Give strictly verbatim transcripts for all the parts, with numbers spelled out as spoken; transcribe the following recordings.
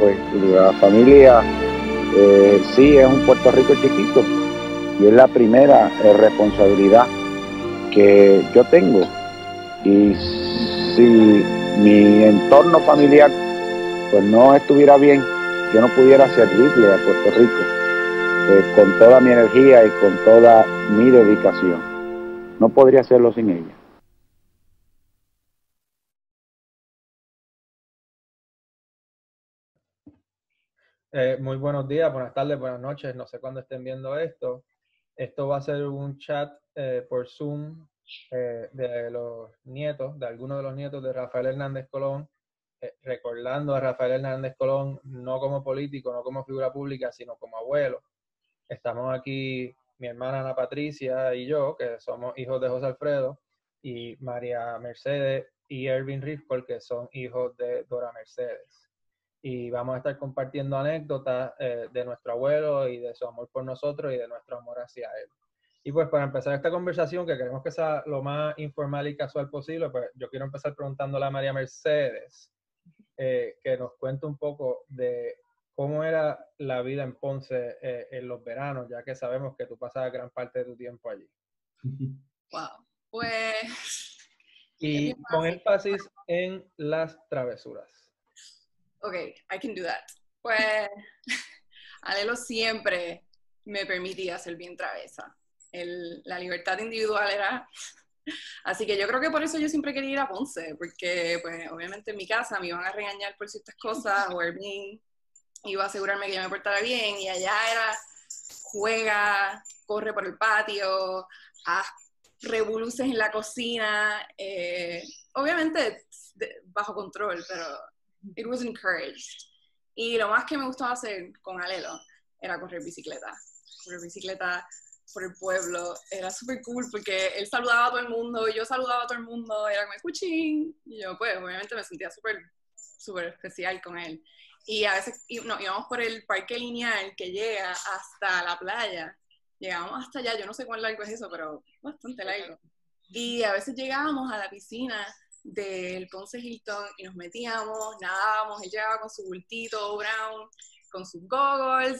pues la familia eh, sí es un Puerto Rico chiquito y es la primera eh, responsabilidad que yo tengo. Y si mi entorno familiar pues no estuviera bien, yo no pudiera servirle a Puerto Rico eh, con toda mi energía y con toda mi dedicación. No podría hacerlo sin ella. Eh, muy buenos días, buenas tardes, buenas noches, no sé cuándo estén viendo esto. Esto va a ser un chat eh, por Zoom eh, de los nietos, de algunos de los nietos de Rafael Hernández Colón, eh, recordando a Rafael Hernández Colón no como político, no como figura pública, sino como abuelo. Estamos aquí, mi hermana Ana Patricia y yo, que somos hijos de José Alfredo, y María Mercedes y Ervin Rifkol, que son hijos de Dora Mercedes. Y vamos a estar compartiendo anécdotas eh, de nuestro abuelo y de su amor por nosotros y de nuestro amor hacia él. Y pues para empezar esta conversación, que queremos que sea lo más informal y casual posible, pues yo quiero empezar preguntándole a María Mercedes eh, que nos cuente un poco de cómo era la vida en Ponce eh, en los veranos, ya que sabemos que tú pasabas gran parte de tu tiempo allí. Wow, pues... Y con énfasis en las travesuras. Ok, I can do that. Pues Alelo siempre me permitía ser bien travesa. El, la libertad individual era... Así que yo creo que por eso yo siempre quería ir a Ponce, porque pues obviamente en mi casa me iban a regañar por ciertas cosas, o Erwin iba a asegurarme que yo me portara bien, y allá era juega, corre por el patio, haz revoluces en la cocina, eh, obviamente de, bajo control, pero it was encouraged. Y lo más que me gustaba hacer con Alelo era correr bicicleta. Correr bicicleta por el pueblo. Era súper cool porque él saludaba a todo el mundo, yo saludaba a todo el mundo, era como escuchín. Y yo, pues, obviamente me sentía súper, súper especial con él. Y a veces no, íbamos por el parque lineal que llega hasta la playa. Llegábamos hasta allá, yo no sé cuán largo es eso, pero bastante largo. Y a veces llegábamos a la piscina del Ponce Hilton y nos metíamos, nadábamos, él llegaba con su bultito brown, con sus goggles,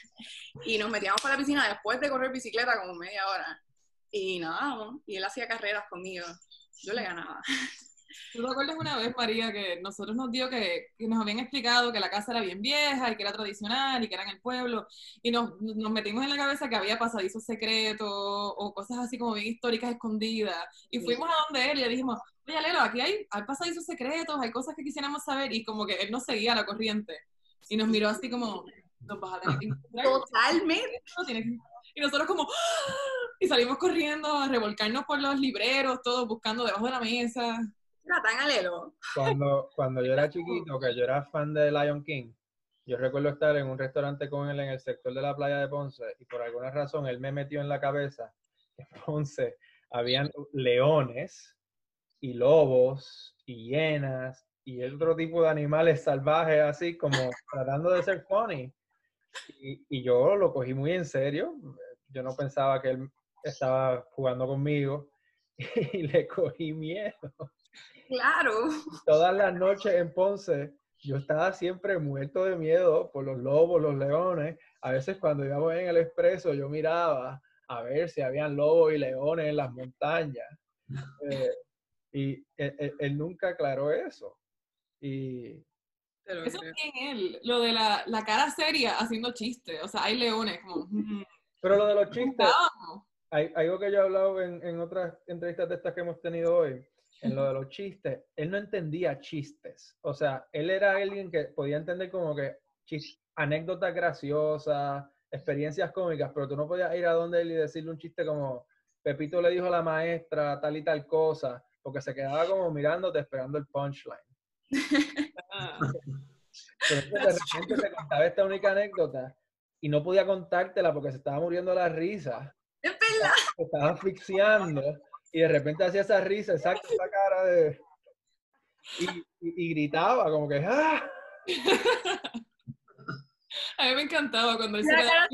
y nos metíamos para la piscina después de correr bicicleta como media hora. Y nadábamos, y él hacía carreras conmigo. Yo le ganaba. ¿Tú te acuerdas una vez, María, que nosotros nos dio que, que nos habían explicado que la casa era bien vieja y que era tradicional y que era en el pueblo, y nos, nos metimos en la cabeza que había pasadizos secretos o cosas así como bien históricas escondidas, y fuimos a donde él y le dijimos, oye, Alelo, aquí hay, hay pasadizos secretos, hay cosas que quisiéramos saber, y como que él nos seguía la corriente, y nos miró así como, nos vas a tener que encontrar. Totalmente. Y nosotros como, ¡ah! Y salimos corriendo a revolcarnos por los libreros, todos buscando debajo de la mesa. Era tan Alelo. Cuando, cuando yo era chiquito, que yo era fan de Lion King, yo recuerdo estar en un restaurante con él en el sector de la playa de Ponce, y por alguna razón él me metió en la cabeza que en Ponce habían leones y lobos y hienas y otro tipo de animales salvajes, así como tratando de ser funny. Y, y yo lo cogí muy en serio. Yo no pensaba que él estaba jugando conmigo y le cogí miedo. Claro. Todas las noches en Ponce, yo estaba siempre muerto de miedo por los lobos, los leones. A veces cuando íbamos en el expreso, yo miraba a ver si habían lobos y leones en las montañas. Eh, y él, él, él nunca aclaró eso. Y... Eso es bien él, lo de la, la cara seria haciendo chistes. O sea, hay leones como... Mm, Pero lo de los chistes, hay, hay algo que yo he hablado en, en otras entrevistas de estas que hemos tenido hoy, en lo de los chistes, él no entendía chistes. O sea, él era alguien que podía entender como que chist, anécdotas graciosas, experiencias cómicas, pero tú no podías ir a donde él y decirle un chiste como Pepito le dijo a la maestra tal y tal cosa, porque se quedaba como mirándote esperando el punchline. Pero de repente te contaba esta única anécdota y no podía contártela porque se estaba muriendo la risa. Es verdad. Se estaba asfixiando. Y de repente hacía esa risa, exacto, esa cara de... Y, y, y gritaba como que ¡ah! A mí me encantaba cuando él se quedaba...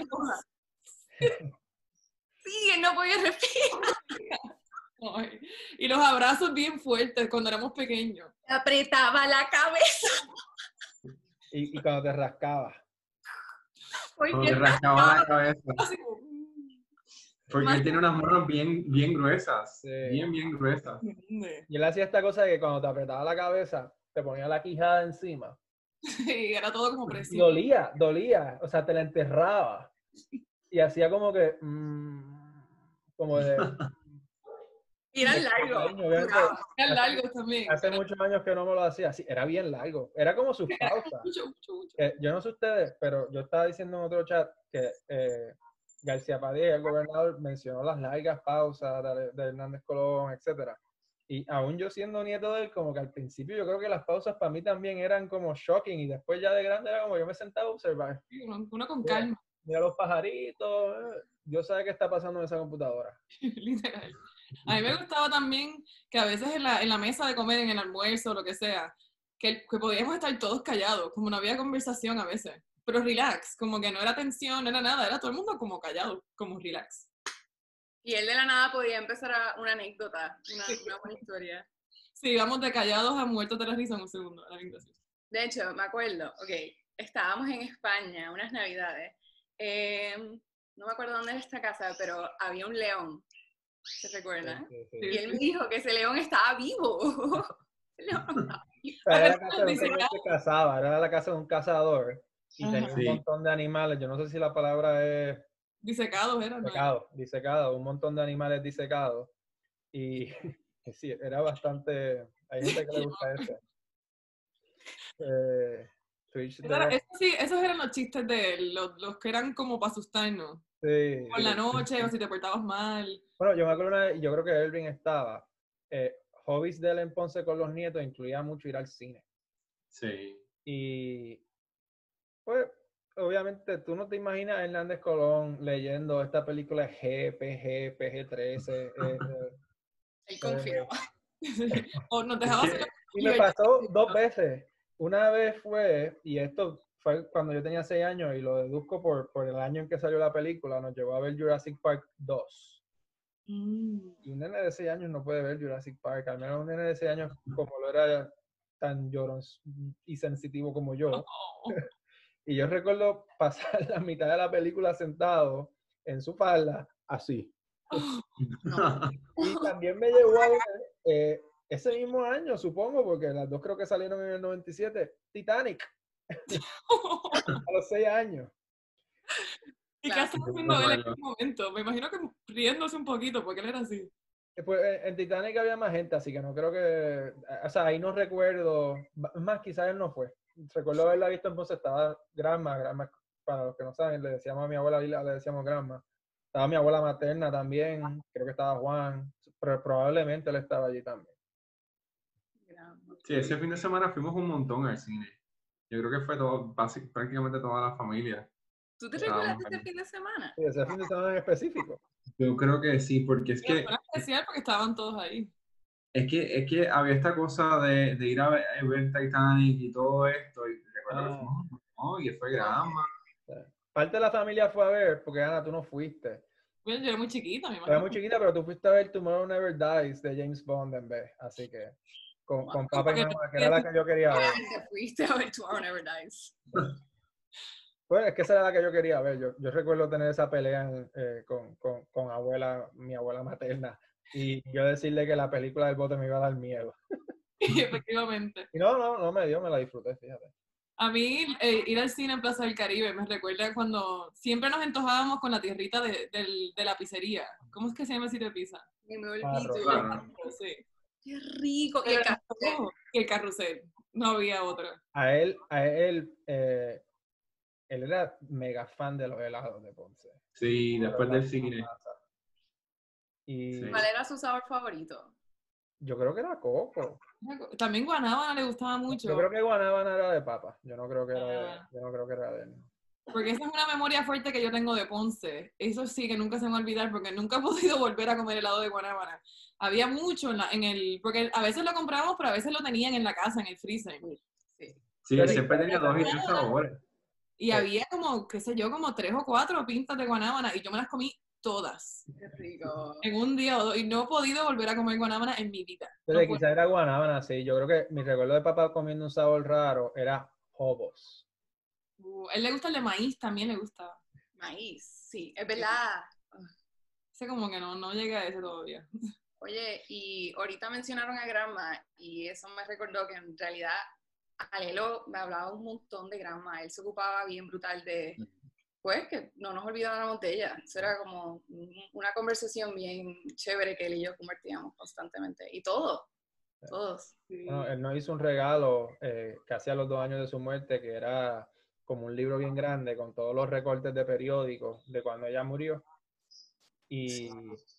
Sí, él no podía respirar. Ay, y los abrazos bien fuertes cuando éramos pequeños. Apretaba la cabeza. Y, y cuando te rascabas. Cuando te rascaba la cabeza. Así como, mm, Porque él tiene unas manos bien, bien gruesas. Sí. Bien, bien gruesas. ¿dónde? Y él hacía esta cosa de que cuando te apretaba la cabeza, te ponía la quijada encima. Y era todo como Y presión. dolía, dolía. O sea, te la enterraba. Y hacía como que... mm, como de... Y eran de largos. cariño, obviamente. duraban. Eran largos también. Hace Era- muchos años que no me lo hacía así. Era bien largo. Era como sus pausas. mucho, mucho, mucho. Eh, yo no sé ustedes, pero yo estaba diciendo en otro chat que eh, García Padilla, el gobernador, mencionó las largas pausas de, de Hernández Colón, etcétera. Y aún yo siendo nieto de él, como que al principio yo creo que las pausas para mí también eran como shocking y después ya de grande era como yo me sentaba a observar. Sí, Uno, uno con Mira, calma, mira los pajaritos, eh, yo sé qué está pasando en esa computadora. literal. A mí me gustaba también que a veces en la, en la mesa de comer, en el almuerzo, lo que sea, que, que podíamos estar todos callados, como no había conversación a veces. Pero relax, como que no era tensión, no era nada, era todo el mundo como callado, como relax. Y él de la nada podía empezar a una anécdota, una, una buena historia. Sí, vamos de callados a muertos de la risa en un segundo. La gracioso. De hecho, me acuerdo, ok, estábamos en España, unas navidades. eh, no me acuerdo dónde era esta casa, pero había un león. ¿Se recuerda? Sí, sí, Y sí. él me dijo que ese león estaba vivo. El león estaba vivo. O sea, era la casa de un Dice, señor que cazaba, era la casa de un cazador y Ajá. tenía un Sí. montón de animales. Yo no sé si la palabra es Disecados eran, ¿no? disecado, disecado, un montón de animales disecados. Y sí, era bastante. Hay gente que le gusta eso. Eh, Twitch Eso era- de- eso sí, esos eran los chistes de él, los, los que eran como para asustarnos. sí. Por la noche, o si te portabas mal. Bueno, yo me acuerdo una vez, y yo creo que Elvin estaba. Eh, hobbies de él en Ponce con los nietos incluía mucho ir al cine. Sí. Y pues, obviamente, tú no te imaginas a Hernández Colón leyendo esta película G, P G, P G trece. Eh, eh, Él confiaba. O nos dejaba Es que- hacer y me pasó dos veces. Una vez fue, y esto fue cuando yo tenía seis años, y lo deduzco por, por el año en que salió la película, nos llevó a ver Jurassic Park dos. Mm. Y un nene de seis años no puede ver Jurassic Park, al menos un nene de seis años como lo era tan llorón y sensitivo como yo. Oh. Y yo recuerdo pasar la mitad de la película sentado en su falda, así. Y también me llevó a ver, eh, ese mismo año, supongo, porque las dos creo que salieron en el noventa y siete, Titanic, a los seis años. ¿Y qué Claro. estaba haciendo él en ese momento? Me imagino que riéndose un poquito, porque él era así. Pues en Titanic había más gente, así que no creo que, o sea, ahí no recuerdo, más quizás él no fue. Recuerdo haberla visto entonces, estaba Grandma, Grandma, para los que no saben, le decíamos a mi abuela, le decíamos Grandma. Estaba mi abuela materna también, creo que estaba Juan, pero probablemente él estaba allí también. Sí, ese fin de semana fuimos un montón al cine. Yo creo que fue todo, básicamente, prácticamente toda la familia. ¿Tú te Estábamos recuerdas de ahí. este fin de semana? Sí, ese fin de semana en específico. Yo creo que sí, porque es Pero que, fue especial porque estaban todos ahí. es que, es que había esta cosa de, de ir a ver, a ver Titanic y todo esto, y recuerdo que Ah. fuimos un montón, y fue Grandma. Parte de la familia fue a ver, porque Ana, tú no fuiste. Bueno, yo era muy chiquita, me Era imagino. muy chiquita, pero tú fuiste a ver Tomorrow Never Dies de James Bond en vez, así que con, con papá y mamá, que era la que yo quería ver. Te fuiste a ver Tomorrow Never Dies. Pues es que esa era la que yo quería ver. Yo, yo recuerdo tener esa pelea en, eh, con, con, con abuela, mi abuela materna, y yo decirle que la película del bote me iba a dar miedo. Efectivamente. Y no, no, no me dio, me la disfruté, fíjate. A mí, eh, ir al cine en Plaza del Caribe me recuerda cuando siempre nos antojábamos con la tierrita de, del- de la pizzería. ¿Cómo es que se llama el sitio de pizza? Y me Claro, olvidé. claro. Sí. Qué rico. Y el café. Oh, y el carrusel. No había otro. A él, a él, eh, él era mega fan de los helados de Ponce. Sí, después del cine. Y Sí. ¿Cuál era su sabor favorito? yo creo que era coco. También Guanábana le gustaba mucho. Yo creo que Guanábana era de papa. Yo no creo que era de, Ah. yo no creo que era de él. Porque esa es una memoria fuerte que yo tengo de Ponce. Eso sí que nunca se me va a olvidar porque nunca he podido volver a comer helado de Guanábana. Había mucho en, la, en el... Porque a veces lo comprábamos, pero a veces lo tenían en la casa, en el freezer. Sí. Sí, Pero- siempre tenía dos y tres sabores. Y Sí. había como, qué sé yo, como tres o cuatro pintas de Guanábana y yo me las comí todas. Qué rico. En un día o dos. Y no he podido volver a comer Guanábana en mi vida. No Entonces, puedo. quizás era Guanábana, sí. Yo creo que mi recuerdo de papá comiendo un sabor raro era Hobos. Uh, él le gusta el de maíz, también le gusta. Maíz, sí, es verdad. Ese como que no, no llega a ese todavía. Oye, y ahorita mencionaron a Granma y eso me recordó que en realidad Alelo me hablaba un montón de Granma. Él se ocupaba bien brutal de, pues, que no nos olvidamos la botella. Eso era como una conversación bien chévere que él y yo convertíamos constantemente. Y todo, todos. Bueno, él nos hizo un regalo eh, casi a los dos años de su muerte, que era como un libro bien grande con todos los recortes de periódicos de cuando ella murió. Y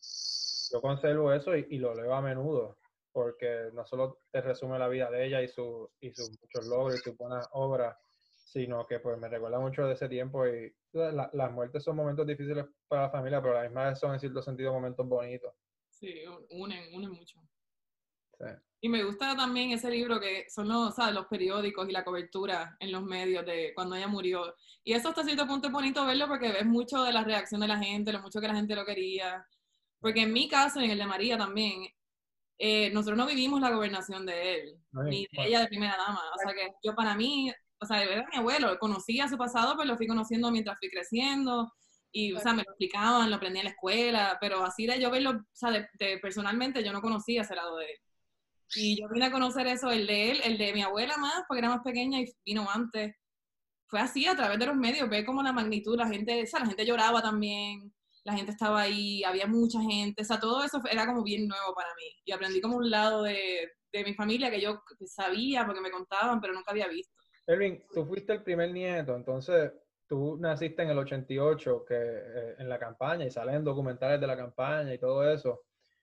yo conservo eso y, y lo leo a menudo, porque no solo te resume la vida de ella y, su, y sus muchos logros y sus buenas obras, sino que pues me recuerda mucho de ese tiempo. Y la, las muertes son momentos difíciles para la familia, pero a la misma vez son en cierto sentido momentos bonitos. Sí, unen, unen mucho. Sí. Y me gusta también ese libro que son los, ¿sabes? Los periódicos y la cobertura en los medios de cuando ella murió. Y eso hasta cierto punto es bonito verlo porque ves mucho de la reacción de la gente, lo mucho que la gente lo quería. Porque en mi caso, y en el de María también, eh, nosotros no vivimos la gobernación de él, Ay, ni de bueno. ella de primera dama. O sea que yo para mí, o sea, era mi abuelo, conocía su pasado, pues lo fui conociendo mientras fui creciendo. Y, o sea, me lo explicaban, lo aprendí en la escuela, pero así de yo verlo, o sea, de, de, personalmente yo no conocía ese lado de él. Y yo vine a conocer eso, el de él, el de mi abuela más, porque era más pequeña y vino antes. Fue así, a través de los medios, ver como la magnitud, la gente, o sea, la gente lloraba también, la gente estaba ahí, había mucha gente, o sea, todo eso era como bien nuevo para mí. Y aprendí como un lado de, de mi familia que yo sabía porque me contaban, pero nunca había visto. Erwin, tú fuiste el primer nieto, entonces tú naciste en el ochenta y ocho, que, eh, en la campaña, y salen documentales de la campaña y todo eso.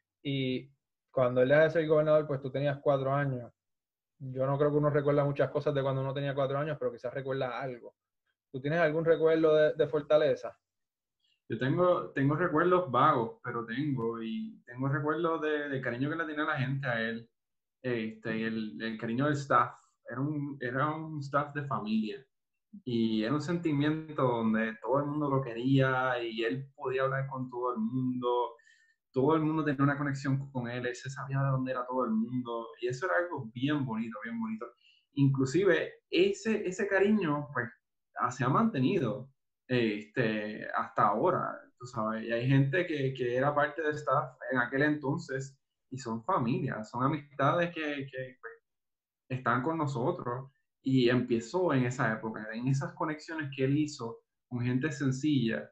Y cuando él deja de ser gobernador, pues tú tenías cuatro años. Yo no creo que uno recuerda muchas cosas de cuando uno tenía cuatro años, pero quizás recuerda algo. ¿Tú tienes algún recuerdo de, de Fortaleza? Yo tengo, tengo recuerdos vagos, pero tengo, y tengo recuerdos de, de cariño que le tenía la gente a él, este, y el, el cariño del staff. Era un, era un staff de familia, y era un sentimiento donde todo el mundo lo quería, y él podía hablar con todo el mundo, todo el mundo tenía una conexión con él, él se sabía de dónde era todo el mundo, y eso era algo bien bonito, bien bonito. Inclusive, ese, ese cariño, pues, se ha mantenido este, hasta ahora, tú sabes, y hay gente que, que era parte del staff en aquel entonces, y son familias, son amistades que, que pues, están con nosotros, y empezó en esa época, en esas conexiones que él hizo con gente sencilla,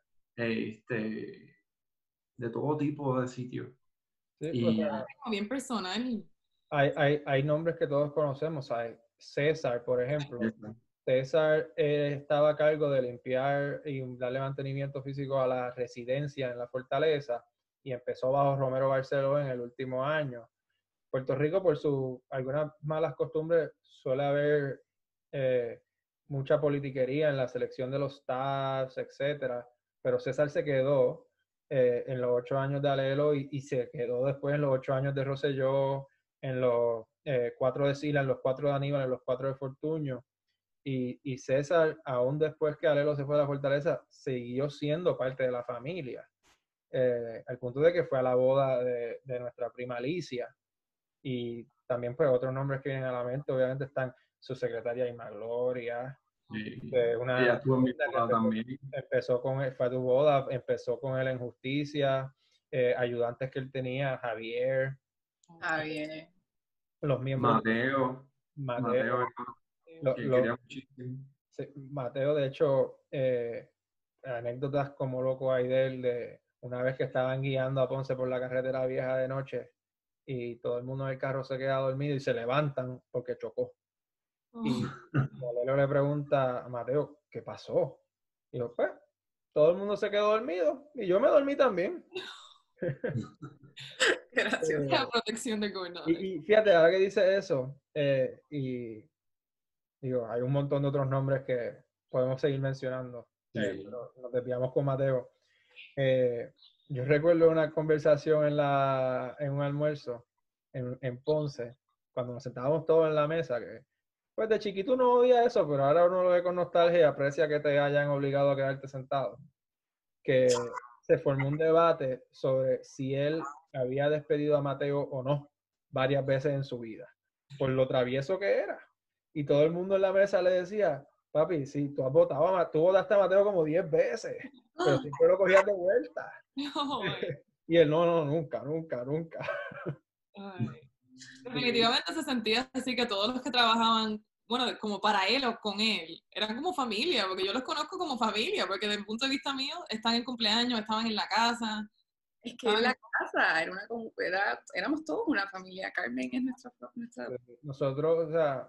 este, de todo tipo de sitios. Sí, Y, o sea, Como bien personal. hay, hay, hay nombres que todos conocemos. Hay César, por ejemplo. César eh, estaba a cargo de limpiar y darle mantenimiento físico a la residencia en la fortaleza y empezó bajo Romero Barceló en el último año. Puerto Rico, por sus algunas malas costumbres, suele haber eh, mucha politiquería en la selección de los staffs, etcétera. Pero César se quedó eh, en los ocho años de Alelo y, y se quedó después en los ocho años de Rosselló, en los eh, cuatro de Sila, en los cuatro de Aníbal, en los cuatro de Fortuño. Y, y César, aún después que Alelo se fue a la Fortaleza, siguió siendo parte de la familia. Eh, al punto de que fue a la boda de, de nuestra prima Alicia. Y también pues otros nombres que vienen a la mente, obviamente están su secretaria Irma Gloria, y eh, una ella estuvo en mi que boda empezó, también. empezó con él, fue a tu boda, empezó con él en Justicia, eh, ayudantes que él tenía, Javier, Javier. los miembros Mateo, de Mateo, Mateo, hermano, lo, que lo, quería muchísimo. sí, Mateo, de hecho, eh, anécdotas como loco hay de él, de una vez que estaban guiando a Ponce por la carretera vieja de noche y todo el mundo en el carro se queda dormido y se levantan porque chocó. Oh. Y Lelo le pregunta a Mateo, ¿qué pasó? Y yo, pues, todo el mundo se quedó dormido y yo me dormí también. Gracias. La protección del gobernador. Y, y fíjate, ahora que dice eso, eh, y digo, hay un montón de otros nombres que podemos seguir mencionando, Sí. eh, pero nos desviamos con Mateo. Eh, yo recuerdo una conversación en, la, en un almuerzo en, en Ponce, cuando nos sentábamos todos en la mesa, que pues de chiquito uno odia eso, pero ahora uno lo ve con nostalgia y aprecia que te hayan obligado a quedarte sentado. Que se formó un debate sobre si él había despedido a Mateo o no varias veces en su vida, por lo travieso que era. Y todo el mundo en la mesa le decía, papi, sí, tú has votado, a Ma- tú votaste a Mateo como diez veces, pero siempre lo cogías de vuelta. Ay, Y él, no, no, nunca, nunca, nunca. ay. Definitivamente se sentía así que todos los que trabajaban, bueno, como para él o con él, eran como familia, porque yo los conozco como familia, porque desde el punto de vista mío, están en cumpleaños, estaban en la casa. Es que en la casa era una, como- era, éramos todos una familia. Carmen es nuestra, nuestra Nosotros, o sea,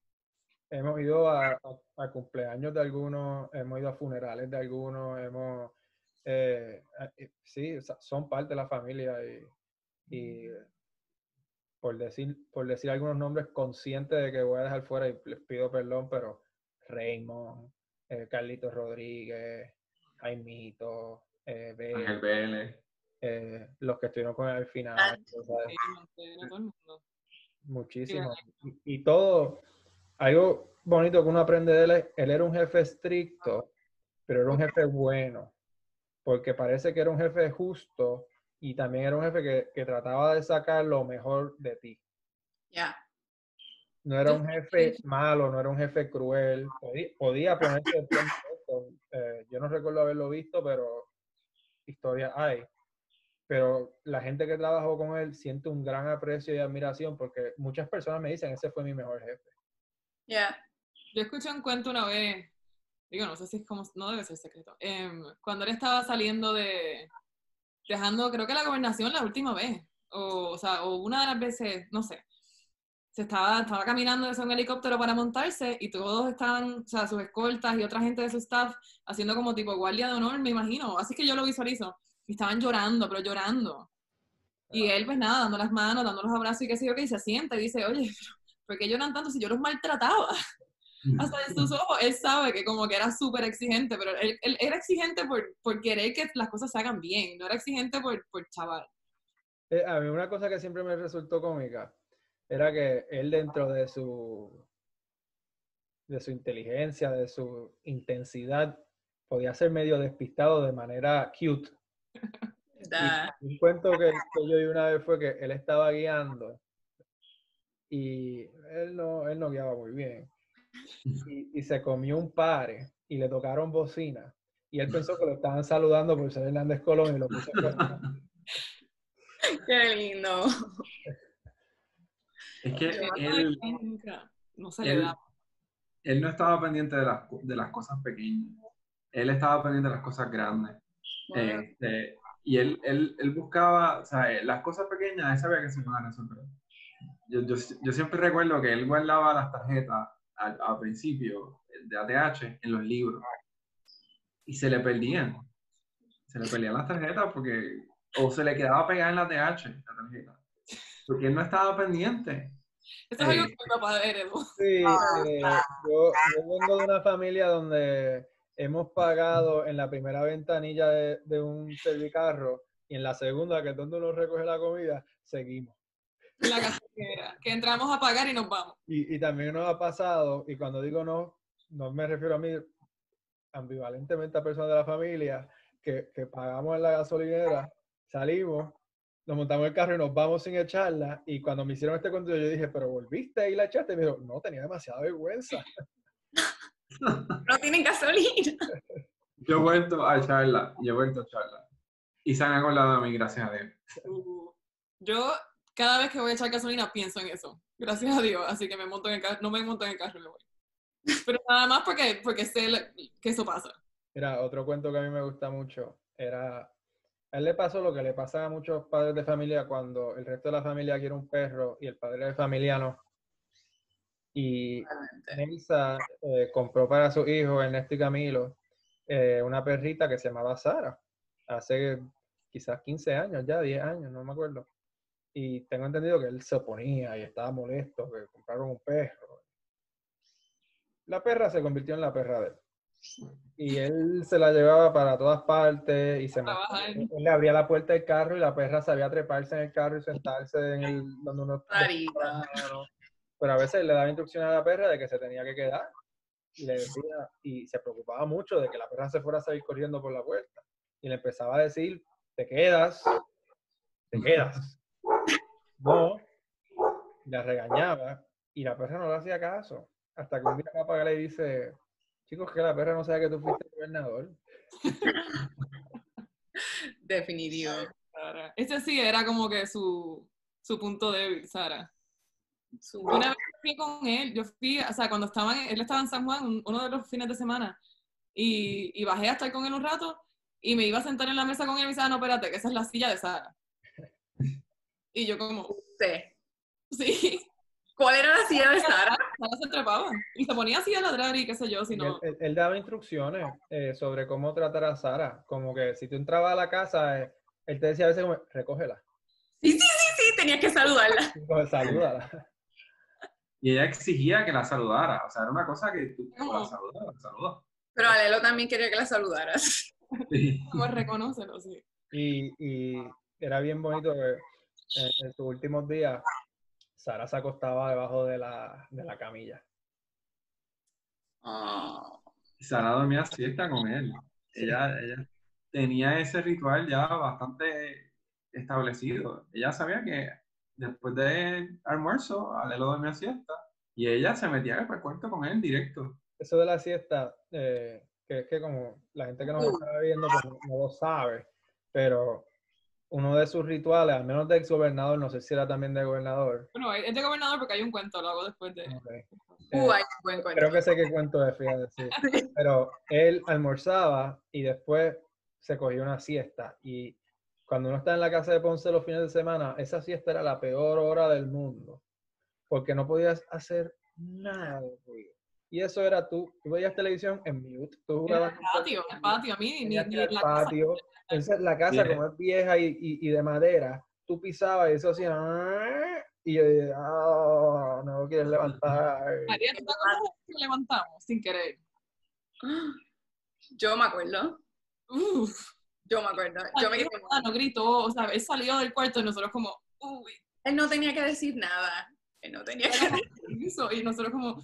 hemos ido a, a- a cumpleaños de algunos, hemos ido a funerales de algunos, hemos, eh, a- eh, sí, o sea, son parte de la familia y, y por decir, por decir algunos nombres conscientes de que voy a dejar fuera y les pido perdón, pero Raymond, eh, Carlitos Rodríguez, Jaimito, eh, Bel, Ángel Vélez. eh, los que estuvieron con él al final, o sea, Sí, Montero, todo el mundo. muchísimo. Y, y todo, algo bonito que uno aprende de él es, él era un jefe estricto, pero era un jefe bueno, porque parece que era un jefe justo y también era un jefe que, que trataba de sacar lo mejor de ti. Ya. No era Yo- un jefe malo, no era un jefe cruel. Podía, podía ponerse de pie en esto. Eh, yo no recuerdo haberlo visto, pero historias hay. Pero la gente que trabajó con él siente un gran aprecio y admiración porque muchas personas me dicen, ese fue mi mejor jefe. Ya. Yo escuché un cuento una vez, digo, no sé si es como, no debe ser secreto, em, cuando él estaba saliendo de, dejando, creo que la gobernación la última vez, o, o sea, o una de las veces, no sé, se estaba, estaba caminando desde un helicóptero para montarse y todos estaban, o sea, sus escoltas y otra gente de su staff haciendo como tipo guardia de honor, me imagino, así que yo lo visualizo, y estaban llorando, pero llorando. Y él, pues nada, dando las manos, dando los abrazos y qué sé yo, que y se sienta y dice, oye, ¿por qué lloran tanto si yo los maltrataba? Hasta en sus ojos, él sabe que como que era súper exigente, pero él, él era exigente por, por querer que las cosas se hagan bien, no era exigente por, por chaval. Eh, a mí una cosa que siempre me resultó cómica era que él dentro de su, de su inteligencia, de su intensidad, podía ser medio despistado de manera cute. Da. Y un cuento que, que yo vi una vez fue que él estaba guiando y él no, él no guiaba muy bien. Y, y se comió un pare y le tocaron bocina. Y él pensó que lo estaban saludando por ser Hernández Colón y lo puso a cuestionar. Qué lindo. Es que Yo- él, Ay, nunca, no se le él, da. él no estaba pendiente de las, de las cosas pequeñas. Él estaba pendiente de las cosas grandes. Bueno, Este, y él, él, él buscaba, o sea, eh, las cosas pequeñas, él sabía que se iban a resolver. Yo, yo, yo siempre recuerdo que él guardaba las tarjetas al, al principio de A T H en los libros y se le perdían. Se le perdían las tarjetas porque, o se le quedaba pegada en la A T H, la tarjeta, porque él no estaba pendiente. Eso es algo Eh, que mi papá heredó. Sí, eh, yo, yo vengo de una familia donde hemos pagado en la primera ventanilla de, de un servicarro y en la segunda, que es donde uno recoge la comida, seguimos. La gasolinera, que entramos a pagar y nos vamos. Y, y también nos ha pasado, y cuando digo no, no me refiero a mí ambivalentemente a personas de la familia, que, que pagamos en la gasolinera, salimos, nos montamos en el carro y nos vamos sin echarla. Y cuando me hicieron este cuento, yo dije, ¿pero volviste y la echaste? Y me dijo, no, tenía demasiada vergüenza. no tienen gasolina. yo he vuelto a echarla, yo he vuelto a echarla. Y se han acordado de mí, gracias a Dios. Uh, yo, cada vez que voy a echar gasolina, pienso en eso. Gracias a Dios. Así que me monto en el carro, no me monto en el carro y me voy. Pero nada más porque, porque sé la- que eso pasa. Mira, otro cuento que a mí me gusta mucho era, a él le pasó lo que le pasa a muchos padres de familia cuando el resto de la familia quiere un perro y el padre de familia no. Y Nelsa eh, compró para su hijo, Ernesto y Camilo, eh, una perrita que se llamaba Sara, hace quizás quince años ya, diez años, no me acuerdo. Y tengo entendido que él se oponía y estaba molesto que compraron un perro. La perra se convirtió en la perra de él. Y él se la llevaba para todas partes y se montaba. Trabajar. Él le abría la puerta del carro y la perra sabía treparse en el carro y sentarse en el donde uno Clarita. pero a veces le daba instrucciones a la perra de que se tenía que quedar y le decía, y se preocupaba mucho de que la perra se fuera a salir corriendo por la puerta y le empezaba a decir, te quedas, te quedas, no, y la regañaba y la perra no le hacía caso hasta que un día papá le dice, Chicos, que la perra no sabe que tú fuiste gobernador. Definitivo. Sara. Ese sí era como que su, su punto débil, Sara. Su- Una vez fui con él, yo fui, o sea, cuando estaban, él estaba en San Juan, un- uno de los fines de semana, y, y bajé a estar con él un rato, y me iba a sentar en la mesa con él y me decía, "Ah, no, espérate, que esa es la silla de Sara". Y yo como, sé. sí, ¿Cuál era la silla de Sara? Sara se trepaba, y se ponía así a ladrar y qué sé yo, si Y no, él, él- él daba instrucciones eh, sobre cómo tratar a Sara. Como que si tú entrabas a la casa, eh, él te decía a veces como, recógela, Sí, sí, sí, sí, tenías que saludarla. como, salúdala. Y ella exigía que la saludara. O sea, era una cosa que tú o la como, saludas, la saludas. Pero Alelo también quería que la saludaras. Sí. como reconócelo, sí. Y, y era bien bonito que en, en sus últimos días, Sara se acostaba debajo de la, de la camilla. Oh, Sara dormía siesta con él. Ella, ella tenía ese ritual ya bastante establecido. Ella sabía que después del almuerzo, Alelo dormía siesta y ella se metía en el cuarto con él directo. Eso de la siesta, eh, que es que como la gente que nos está viendo pues, no, no lo sabe, pero uno de sus rituales, al menos de ex gobernador, no sé si era también de gobernador. Bueno, es de gobernador porque hay un cuento, lo hago después de... Okay. uh, Eh, hay un buen cuento. creo que sé qué cuento es, fíjate, sí. Pero él almorzaba y después se cogía una siesta. Y cuando uno está en la casa de Ponce los fines de semana, esa siesta era la peor hora del mundo, porque no podías hacer nada de ruido. Y eso era tú, tú veías televisión en mute, tú En jugabas el patio, en el patio, a mí ni, tenías que ni ir en al la casa. patio. Entonces la casa, Bien. como es vieja y, y, y de madera, tú pisabas y eso hacía "Ah", y yo dije, ah, no lo quieres levantar. María, ¿tú te acuerdas que nos levantamos sin querer? Yo me acuerdo. Uf. Yo me acuerdo. Yo me quedé como- Ah, no gritó, o sea, él salió del cuarto y nosotros como, uy, Él no tenía que decir nada. Él no tenía que era como, decir. permiso, y nosotros como,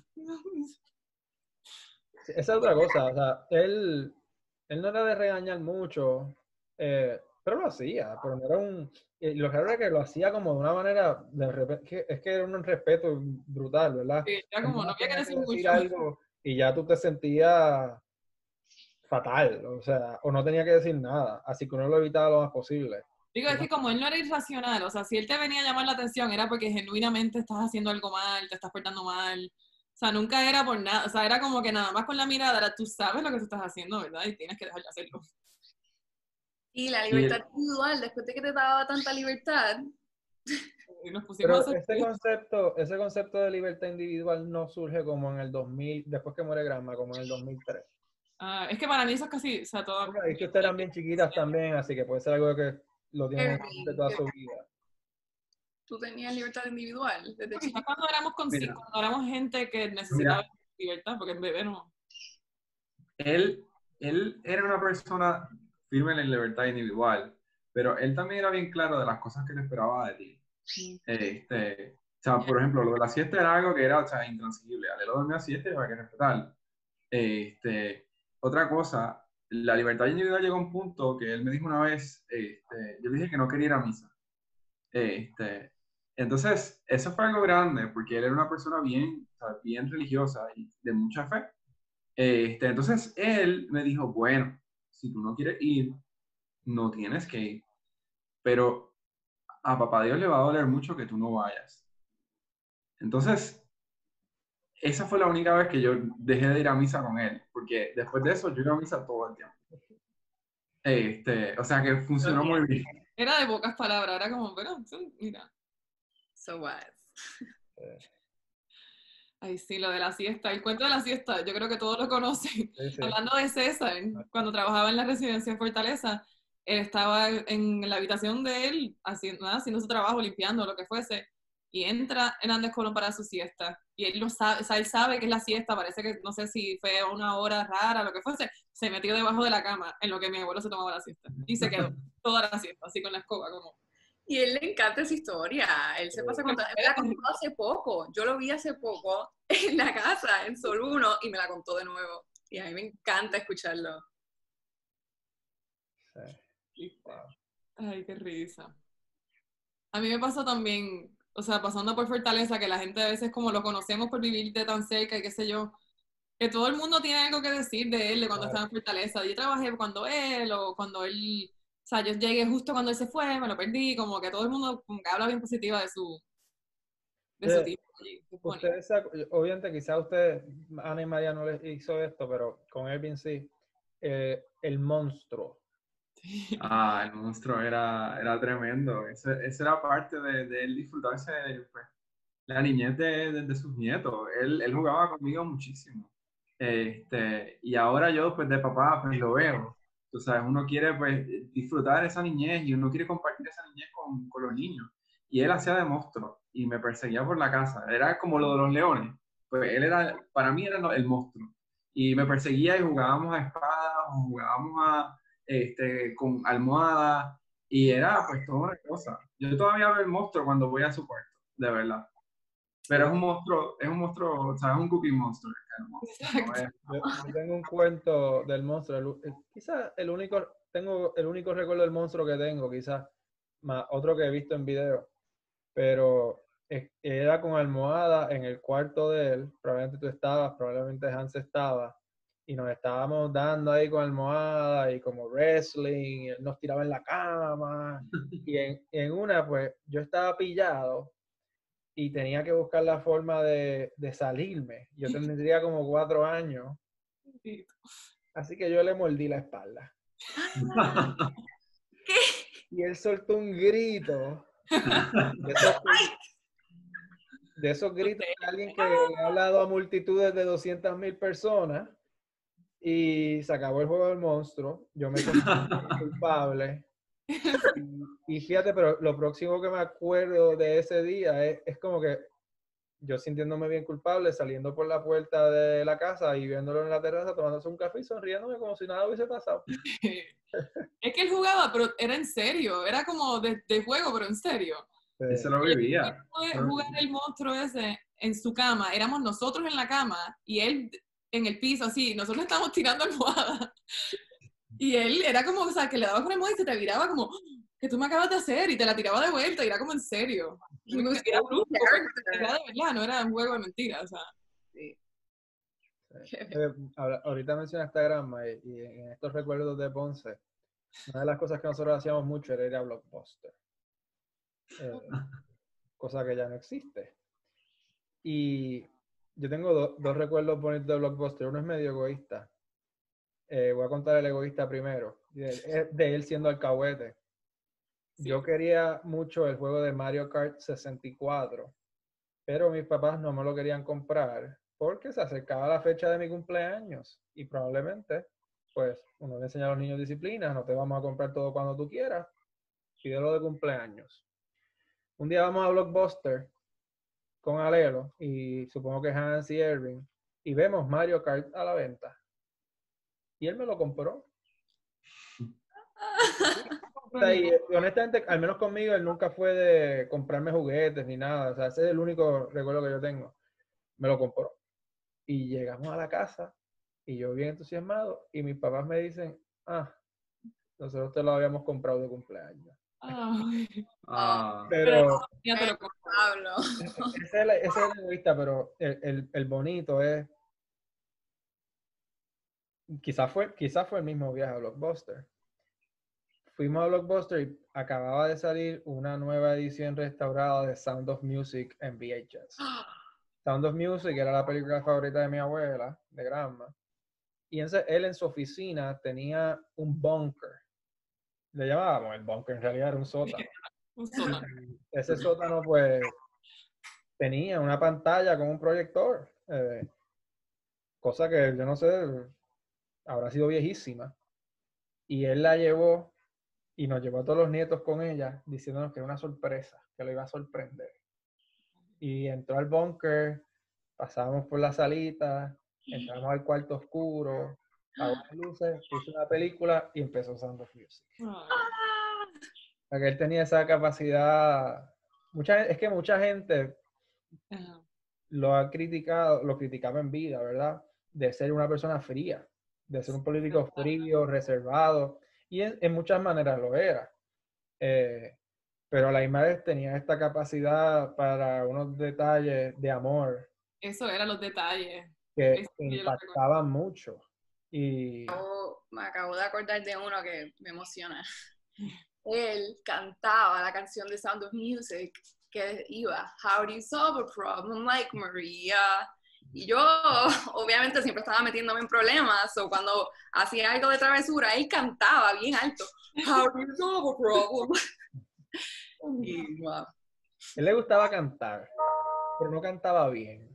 Sí, esa es otra cosa, o sea, él, él no era de regañar mucho, eh, pero lo hacía, pero no era un... Y lo raro era que lo hacía como de una manera, de repente, que- es que era un respeto brutal, ¿verdad? sí, era Él como, nada no más había que tenía decir decir mucho. algo y ya tú te sentías fatal, o sea, o no tenía que decir nada, así que uno lo evitaba lo más posible. Digo, es que como él no era irracional, o sea, si él te venía a llamar la atención era porque genuinamente estás haciendo algo mal, te estás portando mal. O sea, nunca era por nada, o sea, era como que nada más con la mirada, era, tú sabes lo que tú estás haciendo, ¿verdad? Y tienes que dejar de hacerlo. Y la Y libertad él- individual, después de que te daba tanta libertad, Y nos pusimos a Pero hacer... ese concepto, ese concepto de libertad individual no surge como en el dos mil, después que muere Granma, como en el dos mil tres. Ah, es que para mí eso es casi, o sea, todo... Porque ahí que ustedes eran bien chiquitas también, así que puede ser algo que lo tienen en Irving, mente toda su vida. tú tenías libertad individual desde Quizás chiquito. cuando éramos, con, Mira. cuando éramos gente que necesitaba Mira. libertad, porque en bebé no... él, él era una persona firme en la libertad individual, pero él también era bien claro de las cosas que le esperaba de ti. Este, o sea, por ejemplo, lo de la siesta era algo que era, o sea, intransigible. Alelo dormía siesta y había que respetar. Este, otra cosa, la libertad individual llegó a un punto que él me dijo una vez, este, yo le dije que no quería ir a misa. Este, entonces, eso fue algo grande, porque él era una persona bien, o sea, bien religiosa y de mucha fe. Este, entonces, él me dijo, bueno, si tú no quieres ir, no tienes que ir. Pero a papá Dios le va a doler mucho que tú no vayas. Entonces, esa fue la única vez que yo dejé de ir a misa con él, porque después de eso yo iba a misa todo el tiempo. Este, o sea que funcionó muy bien. Era de pocas palabras, era como, pero, sí, mira. So what? Ay, sí, lo de la siesta, el cuento de la siesta, yo creo que todos lo conocen. Sí, sí. Hablando de César, cuando trabajaba en la residencia en Fortaleza, él estaba en la habitación de él haciendo, nada, haciendo su trabajo, limpiando, lo que fuese, y entra Hernández Colón para su siesta. Y él lo sabe, o sea, él sabe que es la siesta, parece que no sé si fue una hora rara, lo que fuese, se metió debajo de la cama en lo que mi abuelo se tomaba la siesta. Y se quedó toda la siesta, así con la escoba, como... Y él le encanta esa historia. Él se pasa contando. Él la contó hace poco. Yo lo vi hace poco en la casa, en Sol uno, y me la contó de nuevo. Y a mí me encanta escucharlo. Sí. Wow. Ay, qué risa. A mí me pasó también, o sea, pasando por Fortaleza, que la gente a veces como lo conocemos por vivir de tan cerca y qué sé yo, que todo el mundo tiene algo que decir de él, de cuando Claro. estaba en Fortaleza. Yo trabajé cuando él, o cuando él, o sea, yo llegué justo cuando él se fue, me lo perdí, como que todo el mundo como que habla bien positiva de su, de su Eh, tipo allí. Es bonito. Ustedes, se acu- obviamente, quizás ustedes, Ana y María no les hizo esto, pero con Elvin sí. Eh, el monstruo. Ah, el monstruo era, era tremendo. Ese, esa era parte de, de él disfrutarse de, pues, la niñez de, de- de sus nietos. Él, él jugaba conmigo muchísimo. Este, y ahora yo, pues de papá, pues lo veo. Tú sabes, uno quiere pues disfrutar esa niñez y uno quiere compartir esa niñez con, con los niños. Y él hacía de monstruo y me perseguía por la casa. Era como lo de los leones. Pues él era, para mí era lo- el monstruo. Y me perseguía y jugábamos a espadas, o jugábamos a, este, con almohadas. Y era pues toda una cosa. Yo todavía veo el monstruo cuando voy a su cuarto, de verdad. Pero es un monstruo, es un monstruo, o sea, es un cookie monster. El monstruo, no Exacto. es- Yo, yo tengo un cuento del monstruo. el u- el- quizás el único, tengo el único recuerdo del monstruo que tengo, quizás, más otro que he visto en video. Pero es- era con almohada en el cuarto de él. Probablemente tú estabas, probablemente Hans estaba. Y nos estábamos dando ahí con almohada y como wrestling. Y él nos tiraba en la cama. Y en, en una, pues, yo estaba pillado y tenía que buscar la forma de, de salirme. Yo tendría como cuatro años. Así que yo le mordí la espalda. ¿Qué? Y él soltó un grito. De esos, de esos gritos de alguien que le ha hablado a multitudes de doscientas mil personas. Y se acabó el juego del monstruo. Yo me sentí culpable. Y, y fíjate, pero lo próximo que me acuerdo de ese día es, es como que yo sintiéndome bien culpable, saliendo por la puerta de la casa y viéndolo en la terraza, tomándose un café y sonriéndome como si nada hubiese pasado. Es que él jugaba, pero era en serio, era como de, de juego, pero en serio. Él se Eh, lo vivía. Fue jugar el monstruo ese en su cama, éramos nosotros en la cama y él en el piso, así, nosotros estábamos tirando almohada. Y él era como, o sea, que le daba con el almohada y se te viraba como, ¿qué tú me acabas de hacer? Y te la tiraba de vuelta y era como en serio. Y como si era brusco, pero era de verdad, no era un juego de mentiras, o sea. Sí. eh, ahora- ahorita mencionaste a Granma y, y en estos recuerdos de Ponce, una de las cosas que nosotros hacíamos mucho era ir a Blockbuster. Eh, cosa que ya no existe. Y yo tengo do- dos recuerdos bonitos de Blockbuster. Uno es medio egoísta. Eh, voy a contar el egoísta primero. De, de él siendo alcahuete. Sí. Yo quería mucho el juego de Mario Kart sesenta y cuatro, pero mis papás no me lo querían comprar porque se acercaba la fecha de mi cumpleaños y probablemente, pues, uno le enseña a los niños disciplina, no te vamos a comprar todo cuando tú quieras, pídelo de cumpleaños. Un día vamos a Blockbuster con Alelo y supongo que Hans y Erwin y vemos Mario Kart a la venta. Y él me lo compró. O sea, y, y honestamente, al menos conmigo, él nunca fue de comprarme juguetes ni nada. O sea, ese es el único recuerdo que yo tengo. Me lo compró. Y llegamos a la casa y yo bien entusiasmado y mis papás me dicen, ah, nosotros te lo habíamos comprado de cumpleaños. Ay, Ah, Pero ya te lo compro. Pablo. ese es el, ese es el egoísta, pero el, el, el bonito es, quizás fue, quizás fue el mismo viaje a Blockbuster. Fuimos a Blockbuster y acababa de salir una nueva edición restaurada de Sound of Music en V H S. Sound of Music era la película favorita de mi abuela, de Granma. Y entonces él en su oficina tenía un bunker. Le llamábamos el bunker, en realidad era un sótano. Un sótano. Ese sótano, pues, tenía una pantalla con un proyector. eh, cosa que yo no sé, habrá sido viejísima. Y él la llevó y nos llevó a todos los nietos con ella, diciéndonos que era una sorpresa, que lo iba a sorprender. Y entró al búnker, pasábamos por la salita, entramos al cuarto oscuro, apagó las luces, puso una película y empezó Sound of Music. Ay, O sea, que él tenía esa capacidad. Mucha, es que mucha gente ajá. lo ha criticado, lo criticaba en vida, ¿verdad? De ser una persona fría, de ser un político frío, reservado, y en, en muchas maneras lo era. Eh, pero a la misma vez tenía esta capacidad para unos detalles de amor. Eso eran los detalles. que impactaban mucho. Y... Oh, me acabo de acordar de uno que me emociona. Él cantaba la canción de Sound of Music que iba, How do you solve a problem like Maria? Y yo, obviamente, siempre estaba metiéndome en problemas, o cuando hacía algo de travesura, él cantaba bien alto, How do you solve a problem? Y, wow. Él le gustaba cantar, pero no cantaba bien.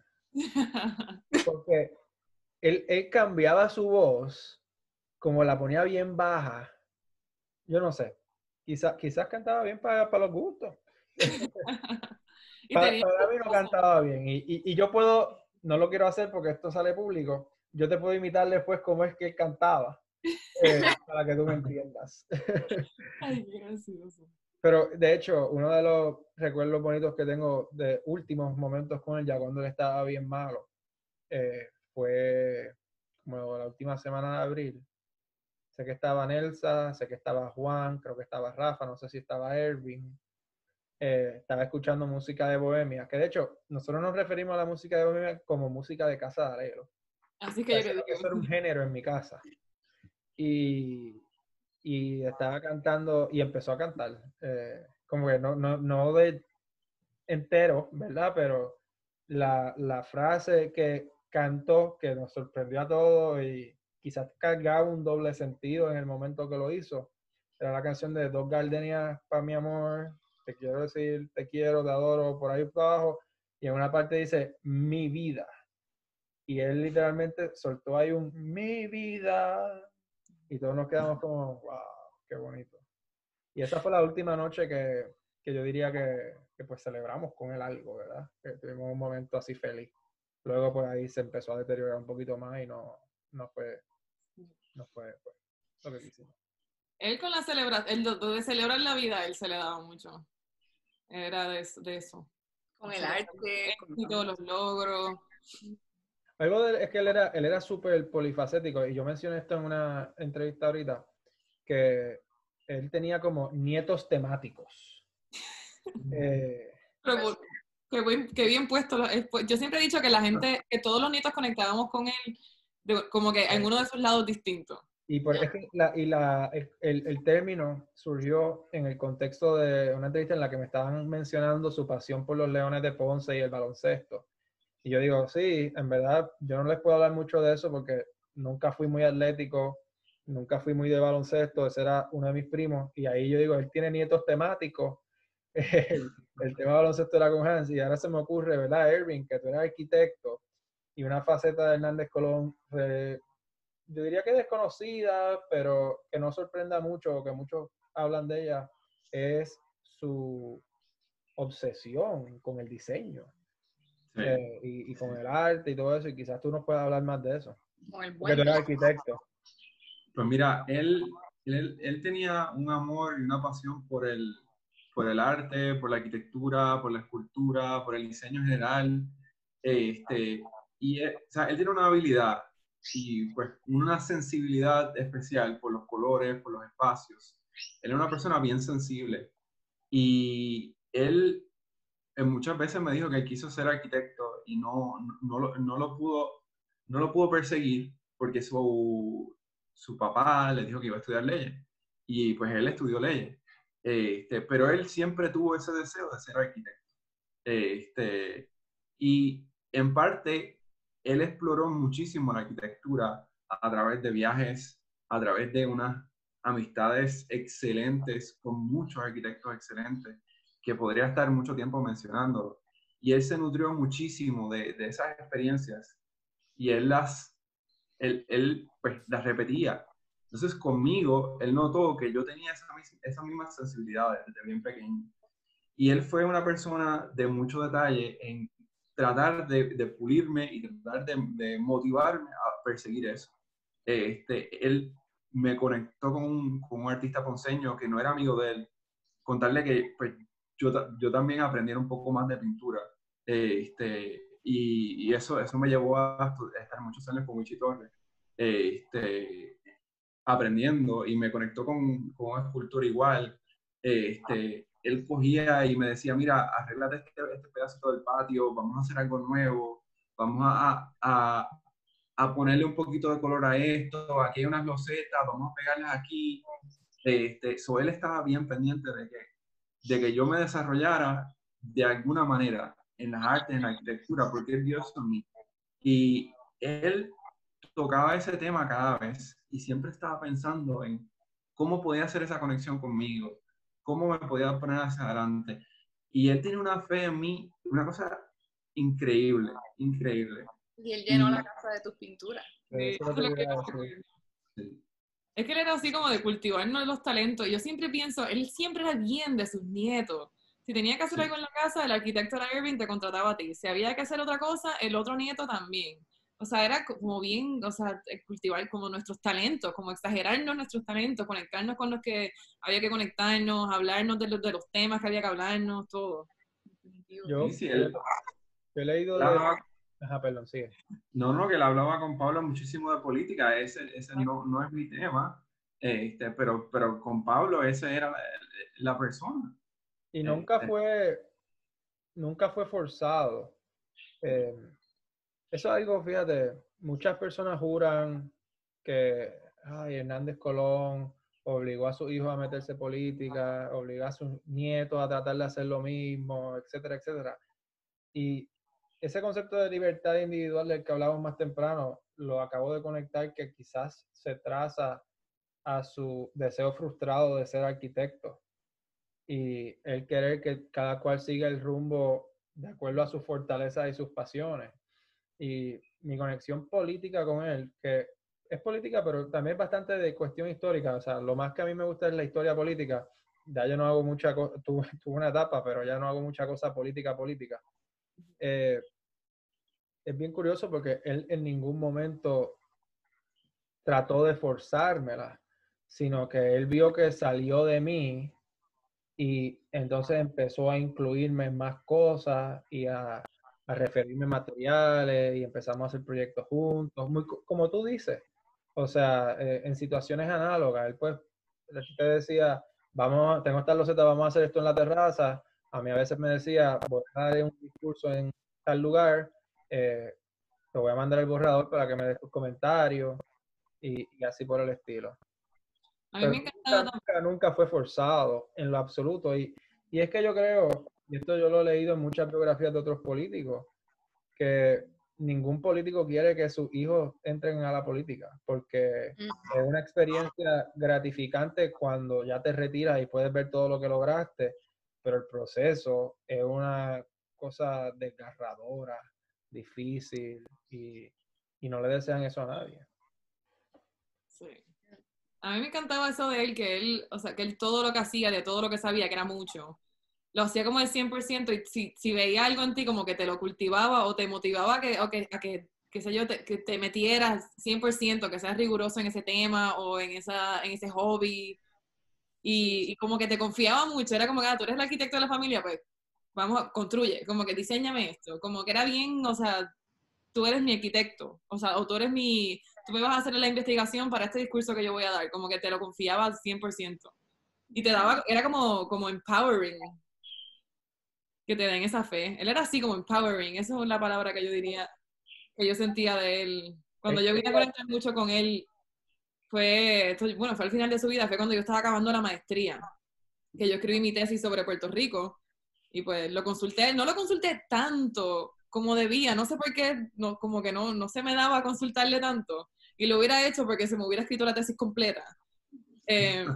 Porque él, él cambiaba su voz, como la ponía bien baja. Yo no sé. Quizás quizás cantaba bien para, para los gustos. para, tenía... para mí no cantaba bien. Y, y, y yo puedo, no lo quiero hacer porque esto sale público, yo te puedo imitar después cómo es que él cantaba. Eh, para que tú me entiendas. Ay, qué gracioso. Pero, de hecho, uno de los recuerdos bonitos que tengo de últimos momentos con él, ya cuando él estaba bien malo, eh, fue como la última semana de abril. Sé que estaba Nelsa, sé que estaba Juan, creo que estaba Rafa, no sé si estaba Erwin. Eh, estaba escuchando música de Bohemia, que de hecho, nosotros nos referimos a la música de Bohemia como música de casa de arreglo. Así que yo creo que eso era un género en mi casa. Y... y estaba cantando y empezó a cantar, eh, como que no, no, no de entero, ¿verdad? Pero la, la frase que cantó, que nos sorprendió a todos y quizás cargaba un doble sentido en el momento que lo hizo, era la canción de Dos Gardenias para mi amor, te quiero decir, te quiero, te adoro, por ahí por abajo, y en una parte dice, mi vida. Y él literalmente soltó ahí un, mi vida. Y todos nos quedamos como, wow, qué bonito. Y esa fue la última noche que, que yo diría que, que pues celebramos con él algo, ¿verdad? Que tuvimos un momento así feliz. Luego por ahí se empezó a deteriorar un poquito más y no, no fue, no fue pues, lo que quisimos. Él con la celebración, el de celebrar la vida, él se le daba mucho. Era de, de eso. Con el arte. Y todos los logros. Algo de, es que él era él era súper polifacético, y yo mencioné esto en una entrevista ahorita, que él tenía como nietos temáticos. eh, Pero, qué, bien, qué bien puesto. Yo siempre he dicho que la gente, que todos los nietos conectábamos con él, de, como que en uno de sus lados distintos. Y, por, es que la, y la, el, el término surgió en el contexto de una entrevista en la que me estaban mencionando su pasión por los Leones de Ponce y el baloncesto. Y yo digo, sí, en verdad, yo no les puedo hablar mucho de eso porque nunca fui muy atlético, nunca fui muy de baloncesto, ese era uno de mis primos. Y ahí yo digo, él tiene nietos temáticos. El, el tema de baloncesto era con Hans. Y ahora se me ocurre, ¿verdad, Erwin? Que tú eres arquitecto y una faceta de Hernández Colón, eh, yo diría que desconocida, pero que no sorprenda mucho, que muchos hablan de ella, es su obsesión con el diseño. Sí. Eh, y, y con el arte y todo eso, y quizás tú nos puedas hablar más de eso. Porque tú eres arquitecto. Pues mira, él, él, él tenía un amor y una pasión por el, por el arte, por la arquitectura, por la escultura, por el diseño en general. Este, y él, o sea, él tiene una habilidad y pues una sensibilidad especial por los colores, por los espacios. Él era una persona bien sensible. Y él muchas veces me dijo que quiso ser arquitecto y no, no, no, no, lo, pudo, no lo pudo perseguir porque su, su papá le dijo que iba a estudiar leyes. Y pues él estudió leyes. Este, pero él siempre tuvo ese deseo de ser arquitecto. Este, y en parte, él exploró muchísimo la arquitectura a través de viajes, a través de unas amistades excelentes con muchos arquitectos excelentes, que podría estar mucho tiempo mencionando. Y él se nutrió muchísimo de, de esas experiencias y él las, él, él, pues, las repetía. Entonces conmigo, él notó que yo tenía esa, esa misma sensibilidad desde bien pequeño. Y él fue una persona de mucho detalle en tratar de, de pulirme y tratar de, de motivarme a perseguir eso. Este, él me conectó con un, con un artista ponceño que no era amigo de él, contarle que pues, yo, yo también aprendí un poco más de pintura. Este, y, y eso, eso me llevó a estar muchos años con Wichi Torres, este, aprendiendo, y me conectó con, con una escultura igual. Este, él cogía y me decía, mira, arréglate este, este pedacito del patio, vamos a hacer algo nuevo, vamos a, a, a ponerle un poquito de color a esto, aquí hay unas losetas, vamos a pegarlas aquí. Este, so él estaba bien pendiente de que, de que yo me desarrollara de alguna manera en las artes, en la arquitectura, porque es Dios en mí. Y él tocaba ese tema cada vez y siempre estaba pensando en cómo podía hacer esa conexión conmigo, cómo me podía poner hacia adelante. Y él tiene una fe en mí, una cosa increíble, increíble. Y él llenó Y- la casa de tus pinturas. Sí, Sí, eso es lo eso es que lo que quería yo- decir. sí. Es que él era así como de cultivarnos los talentos. Yo siempre pienso, él siempre era bien de sus nietos. Si tenía que hacer Sí. algo en la casa, el arquitecto era Irving, te contrataba a ti. Si había que hacer otra cosa, el otro nieto también. O sea, era como bien, o sea, cultivar como nuestros talentos, como exagerarnos nuestros talentos, conectarnos con los que había que conectarnos, hablarnos de los, de los temas que había que hablarnos, todo. Yo, Sí, sí, yo, él, yo he leído él de... hablaba, Ajá, perdón, sigue. no, no, que él hablaba con Pablo muchísimo de política, ese, ese no, no es mi tema, este, pero, pero con Pablo ese era la, la persona. Y nunca Este, fue, nunca fue forzado. Eh, eso es algo, fíjate, muchas personas juran que ay, Hernández Colón obligó a su hijo a meterse en política, obligó a sus nietos a tratar de hacer lo mismo, etcétera, etcétera. Y ese concepto de libertad individual del que hablábamos más temprano, lo acabo de conectar que quizás se traza a su deseo frustrado de ser arquitecto y el querer que cada cual siga el rumbo de acuerdo a sus fortalezas y sus pasiones. Y mi conexión política con él, que es política, pero también es bastante de cuestión histórica. O sea, lo más que a mí me gusta es la historia política. Ya yo no hago mucha cosa, tuve, tuve una etapa, pero ya no hago mucha cosa política política. Eh, es bien curioso porque él en ningún momento trató de forzármela, sino que él vio que salió de mí y entonces empezó a incluirme en más cosas y a, a referirme a materiales y empezamos a hacer proyectos juntos, muy, co- como tú dices, o sea, eh, en situaciones análogas, él pues te decía, vamos, tengo esta loseta, vamos a hacer esto en la terraza, a mí a veces me decía, voy a dar un discurso en tal lugar, eh, te voy a mandar el borrador para que me des tus comentarios y, y así por el estilo. A mí Pero me nunca, encantaba nunca, nunca fue forzado en lo absoluto. Y, y es que yo creo, y esto yo lo he leído en muchas biografías de otros políticos, que ningún político quiere que sus hijos entren a la política, porque es una experiencia gratificante cuando ya te retiras y puedes ver todo lo que lograste, pero el proceso es una cosa desgarradora, difícil, y, y no le desean eso a nadie. Sí. A mí me encantaba eso de él, que él, o sea, que él todo lo que hacía, de todo lo que sabía, que era mucho, lo hacía como el cien por ciento y si, si veía algo en ti como que te lo cultivaba o te motivaba a que, o que, a que qué sé yo, te, que te metieras cien por ciento, que seas riguroso en ese tema o en, esa, en ese hobby y, y como que te confiaba mucho, era como que ah, tú eres el arquitecto de la familia, pues vamos, construye, como que diseñame esto, como que era bien, o sea, tú eres mi arquitecto, o sea, o tú eres mi, tú me vas a hacer la investigación para este discurso que yo voy a dar, como que te lo confiaba al cien por ciento. Y te daba, era como, como empowering, que te den esa fe. Él era así como empowering, esa es la palabra que yo diría, que yo sentía de él. Cuando yo vine a conectar mucho con él, fue, esto, bueno, fue al final de su vida, fue cuando yo estaba acabando la maestría, que yo escribí mi tesis sobre Puerto Rico, y pues lo consulté, no lo consulté tanto como debía, no sé por qué, no, como que no, no se me daba consultarle tanto, y lo hubiera hecho porque se me hubiera escrito la tesis completa. Eh,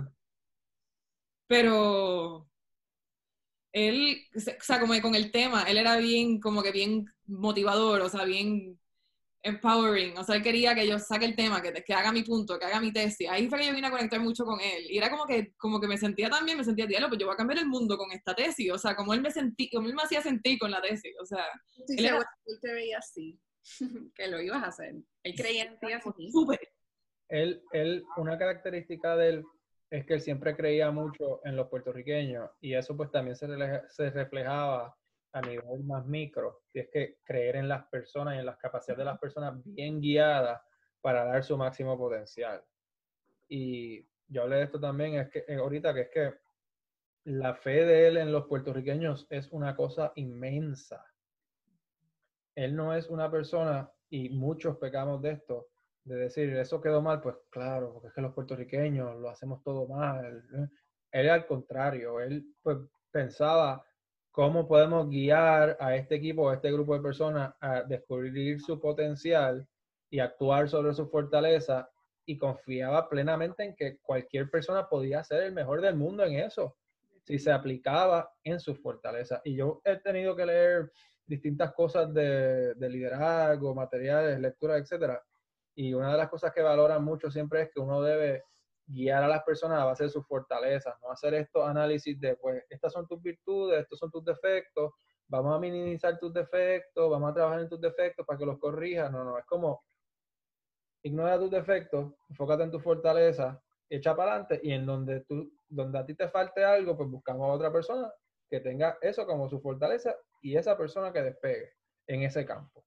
pero él, o sea, como con el tema, él era bien, como que bien motivador, o sea, bien empowering, o sea, él quería que yo saque el tema, que, que haga mi punto, que haga mi tesis. Ahí fue que yo vine a conectar mucho con él. Y era como que, como que me sentía también, me sentía, diablo, pues yo voy a cambiar el mundo con esta tesis. O sea, como él me sentí, como él me hacía sentir con la tesis. O sea, Estoy él era segura que él te veía así, que lo ibas a hacer. Él creía en ti así. súper. Él, él, una característica de él es que él siempre creía mucho en los puertorriqueños y eso pues también se, rele- se reflejaba a nivel más micro, y es que creer en las personas y en las capacidades de las personas bien guiadas para dar su máximo potencial. Y yo hablé de esto también, es que eh, ahorita que es que la fe de él en los puertorriqueños es una cosa inmensa. Él no es una persona, y muchos pecamos de esto, de decir, eso quedó mal, pues claro, porque es que los puertorriqueños lo hacemos todo mal. Él al contrario, él pues pensaba cómo podemos guiar a este equipo, a este grupo de personas a descubrir su potencial y actuar sobre su fortaleza, y confiaba plenamente en que cualquier persona podía ser el mejor del mundo en eso, si se aplicaba en su fortaleza. Y yo he tenido que leer distintas cosas de, de liderazgo, materiales, lectura, etcétera. Y una de las cosas que valoran mucho siempre es que uno debe guiar a las personas a base de sus fortalezas, no hacer estos análisis de, pues, estas son tus virtudes, estos son tus defectos, vamos a minimizar tus defectos, vamos a trabajar en tus defectos para que los corrijas. No, no, es como, ignora tus defectos, enfócate en tu fortaleza, echa para adelante, y en donde, tú, donde a ti te falte algo, pues buscamos a otra persona que tenga eso como su fortaleza y esa persona que despegue en ese campo.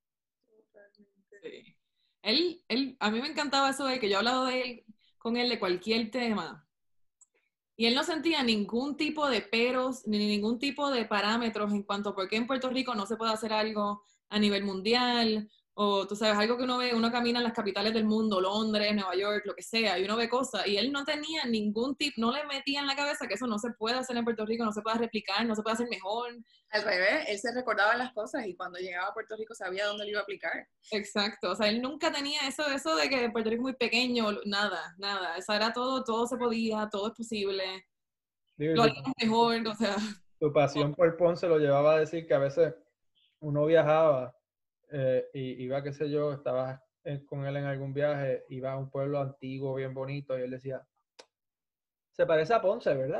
Sí. Él, él, a mí me encantaba eso de que yo he hablado de él, con él de cualquier tema, y él no sentía ningún tipo de peros ni ningún tipo de parámetros en cuanto a por qué en Puerto Rico no se puede hacer algo a nivel mundial, o tú sabes, algo que uno ve, uno camina en las capitales del mundo, Londres, Nueva York, lo que sea, y uno ve cosas, y él no tenía ningún tipo, no le metía en la cabeza que eso no se puede hacer en Puerto Rico, no se puede replicar, no se puede hacer mejor. Al revés, él se recordaba las cosas y cuando llegaba a Puerto Rico sabía dónde lo iba a aplicar. Exacto, o sea, él nunca tenía eso, eso de que Puerto Rico es muy pequeño, nada, nada, eso era todo, todo se podía, todo es posible, Digo, lo haríamos mejor, o sea. Tu pasión por Ponce lo llevaba a decir que a veces uno viajaba eh, y iba, qué sé yo, estaba con él en algún viaje, iba a un pueblo antiguo, bien bonito, y él decía, se parece a Ponce, ¿verdad?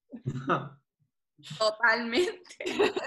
Totalmente.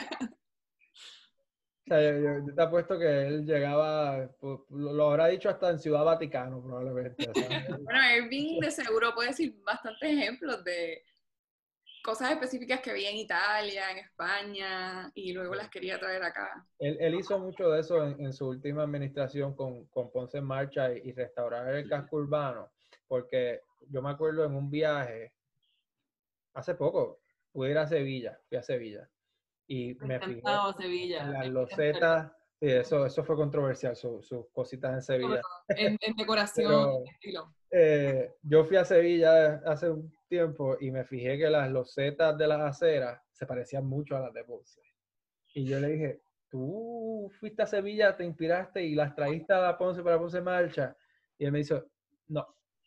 O sea, yo, yo- yo te apuesto que él llegaba, pues, lo, lo habrá dicho hasta en Ciudad Vaticano, probablemente. O sea, él- Bueno, Irving de seguro puede decir bastantes ejemplos de cosas específicas que veía en Italia, en España, y luego las quería traer acá. Él, él hizo mucho de eso en, en su última administración con, con Ponce en Marcha y, y restaurar el casco urbano, porque yo me acuerdo en un viaje, hace poco, pude ir a Sevilla, fui a Sevilla, y Me me fijé encantaba Sevilla. en las losetas, sí, eso, eso fue controversial, su- sus cositas en Sevilla. En, en decoración, Pero, en estilo. eh, yo fui a Sevilla hace un tiempo y me fijé que las losetas de las aceras se parecían mucho a las de Ponce. Y yo le dije, tú fuiste a Sevilla, te inspiraste y las trajiste a Ponce para Ponce Marcha. Y él me dijo, no,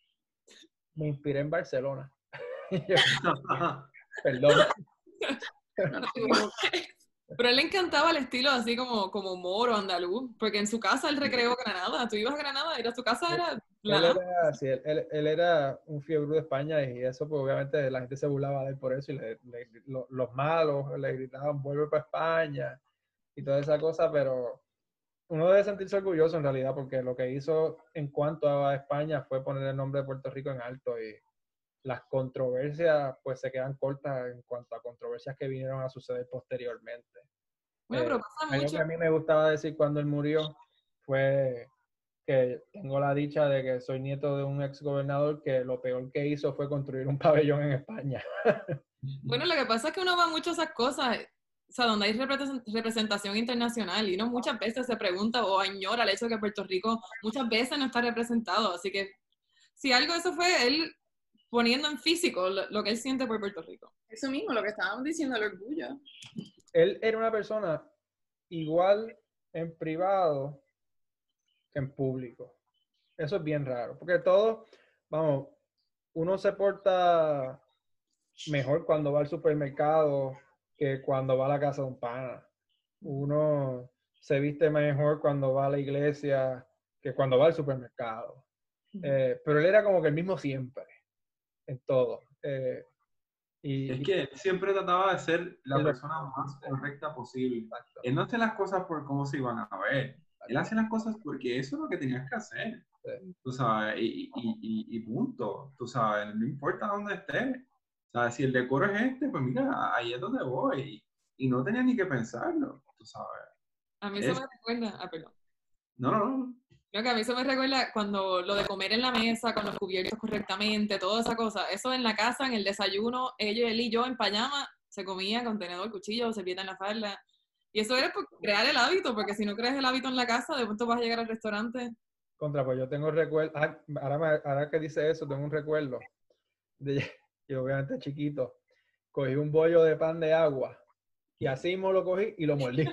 me inspiré en Barcelona. Y yo, perdón. No te equivoques. Pero a él le encantaba el estilo así como, como moro, andaluz, porque en su casa él recreó Granada. Tú ibas a Granada, era su casa, era Él la... era, sí, él, él- él era un fiebre de España y eso, pues obviamente la gente se burlaba de él por eso y le- le- lo- los malos le gritaban, vuelve para España y toda esa cosa, pero uno debe sentirse orgulloso en realidad porque lo que hizo en cuanto a España fue poner el nombre de Puerto Rico en alto, y las controversias pues se quedan cortas en cuanto a controversias que vinieron a suceder posteriormente. Bueno, Eh, pero pasa algo mucho. que a mí me gustaba decir cuando él murió fue que tengo la dicha de que soy nieto de un ex gobernador que lo peor que hizo fue construir un pabellón en España. Bueno, lo que pasa es que uno va mucho a esas cosas, o sea, donde hay represen- representación internacional y uno muchas veces se pregunta o añora el hecho de que Puerto Rico muchas veces no está representado. Así que si algo de eso fue él poniendo en físico lo, lo que él siente por Puerto Rico. Eso mismo, lo que estábamos diciendo, el orgullo. Él era una persona igual en privado que en público. Eso es bien raro, porque todos, vamos, uno se porta mejor cuando va al supermercado que cuando va a la casa de un pana. Uno se viste mejor cuando va a la iglesia que cuando va al supermercado. Eh, pero él era como que el mismo siempre, en todo. Eh, y, Es que él siempre trataba de ser la Él lo- persona más correcta posible. Exacto. Él no hace las cosas por cómo se iban a ver. Él hace las cosas porque eso es lo que tenías que hacer. Sí. Tú sabes, y, y, y, y punto. Tú sabes, no importa dónde estés. O sea, si el decoro es este, pues mira, ahí es donde voy. Y no tenía ni que pensarlo, tú sabes. A mí eso Es- me recuerda, ah, perdón. No, no, no. Creo que a mí eso me recuerda cuando lo de comer en la mesa, con los cubiertos correctamente, toda esa cosa. Eso en la casa, en el desayuno, ellos, él y yo en pijama, se comía con tenedor, cuchillo, servilleta en la falda. Y eso era por crear el hábito, porque si no creas el hábito en la casa, de pronto vas a llegar al restaurante. Contra, pues yo tengo recuerdo, ah, ahora, me- ahora que dice eso, tengo un recuerdo, de, yo obviamente chiquito, cogí un bollo de pan de agua, y así mismo lo cogí y lo mordí.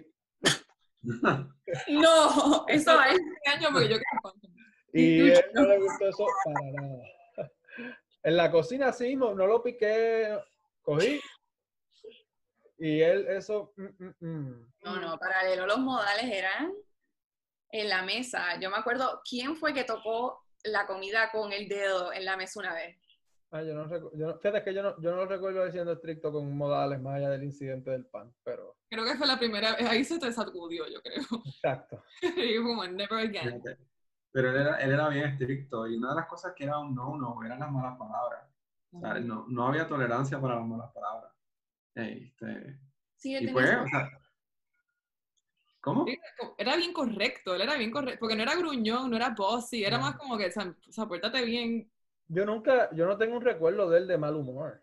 No, eso es. Este año, porque yo creo que- Y a él no le gustó eso para nada. En la cocina así mismo, no lo piqué, cogí, y él eso... mm, mm, mm. No, no, paralelo, los modales eran en la mesa. Yo me acuerdo, ¿quién fue que tocó la comida con el dedo en la mesa una vez? Ah, yo no recu- yo no- fíjate que yo no, yo no lo recuerdo siendo estricto con modales más allá del incidente del pan, pero Creo que fue la primera vez, ahí se te sacudió, yo creo. exacto. Y como, never again. Fíjate. Pero él era, él era bien estricto y una de las cosas que era un no, no, eran las malas palabras. O sea, no, no había tolerancia para las malas palabras. Este, Sí, él y tenía pues, su- o sea, ¿cómo? Era bien correcto, él era bien correcto, porque no era gruñón, no era bossy, era No. más como que, o sea, o sea, pórtate bien. Yo nunca, yo no tengo un recuerdo de él de mal humor.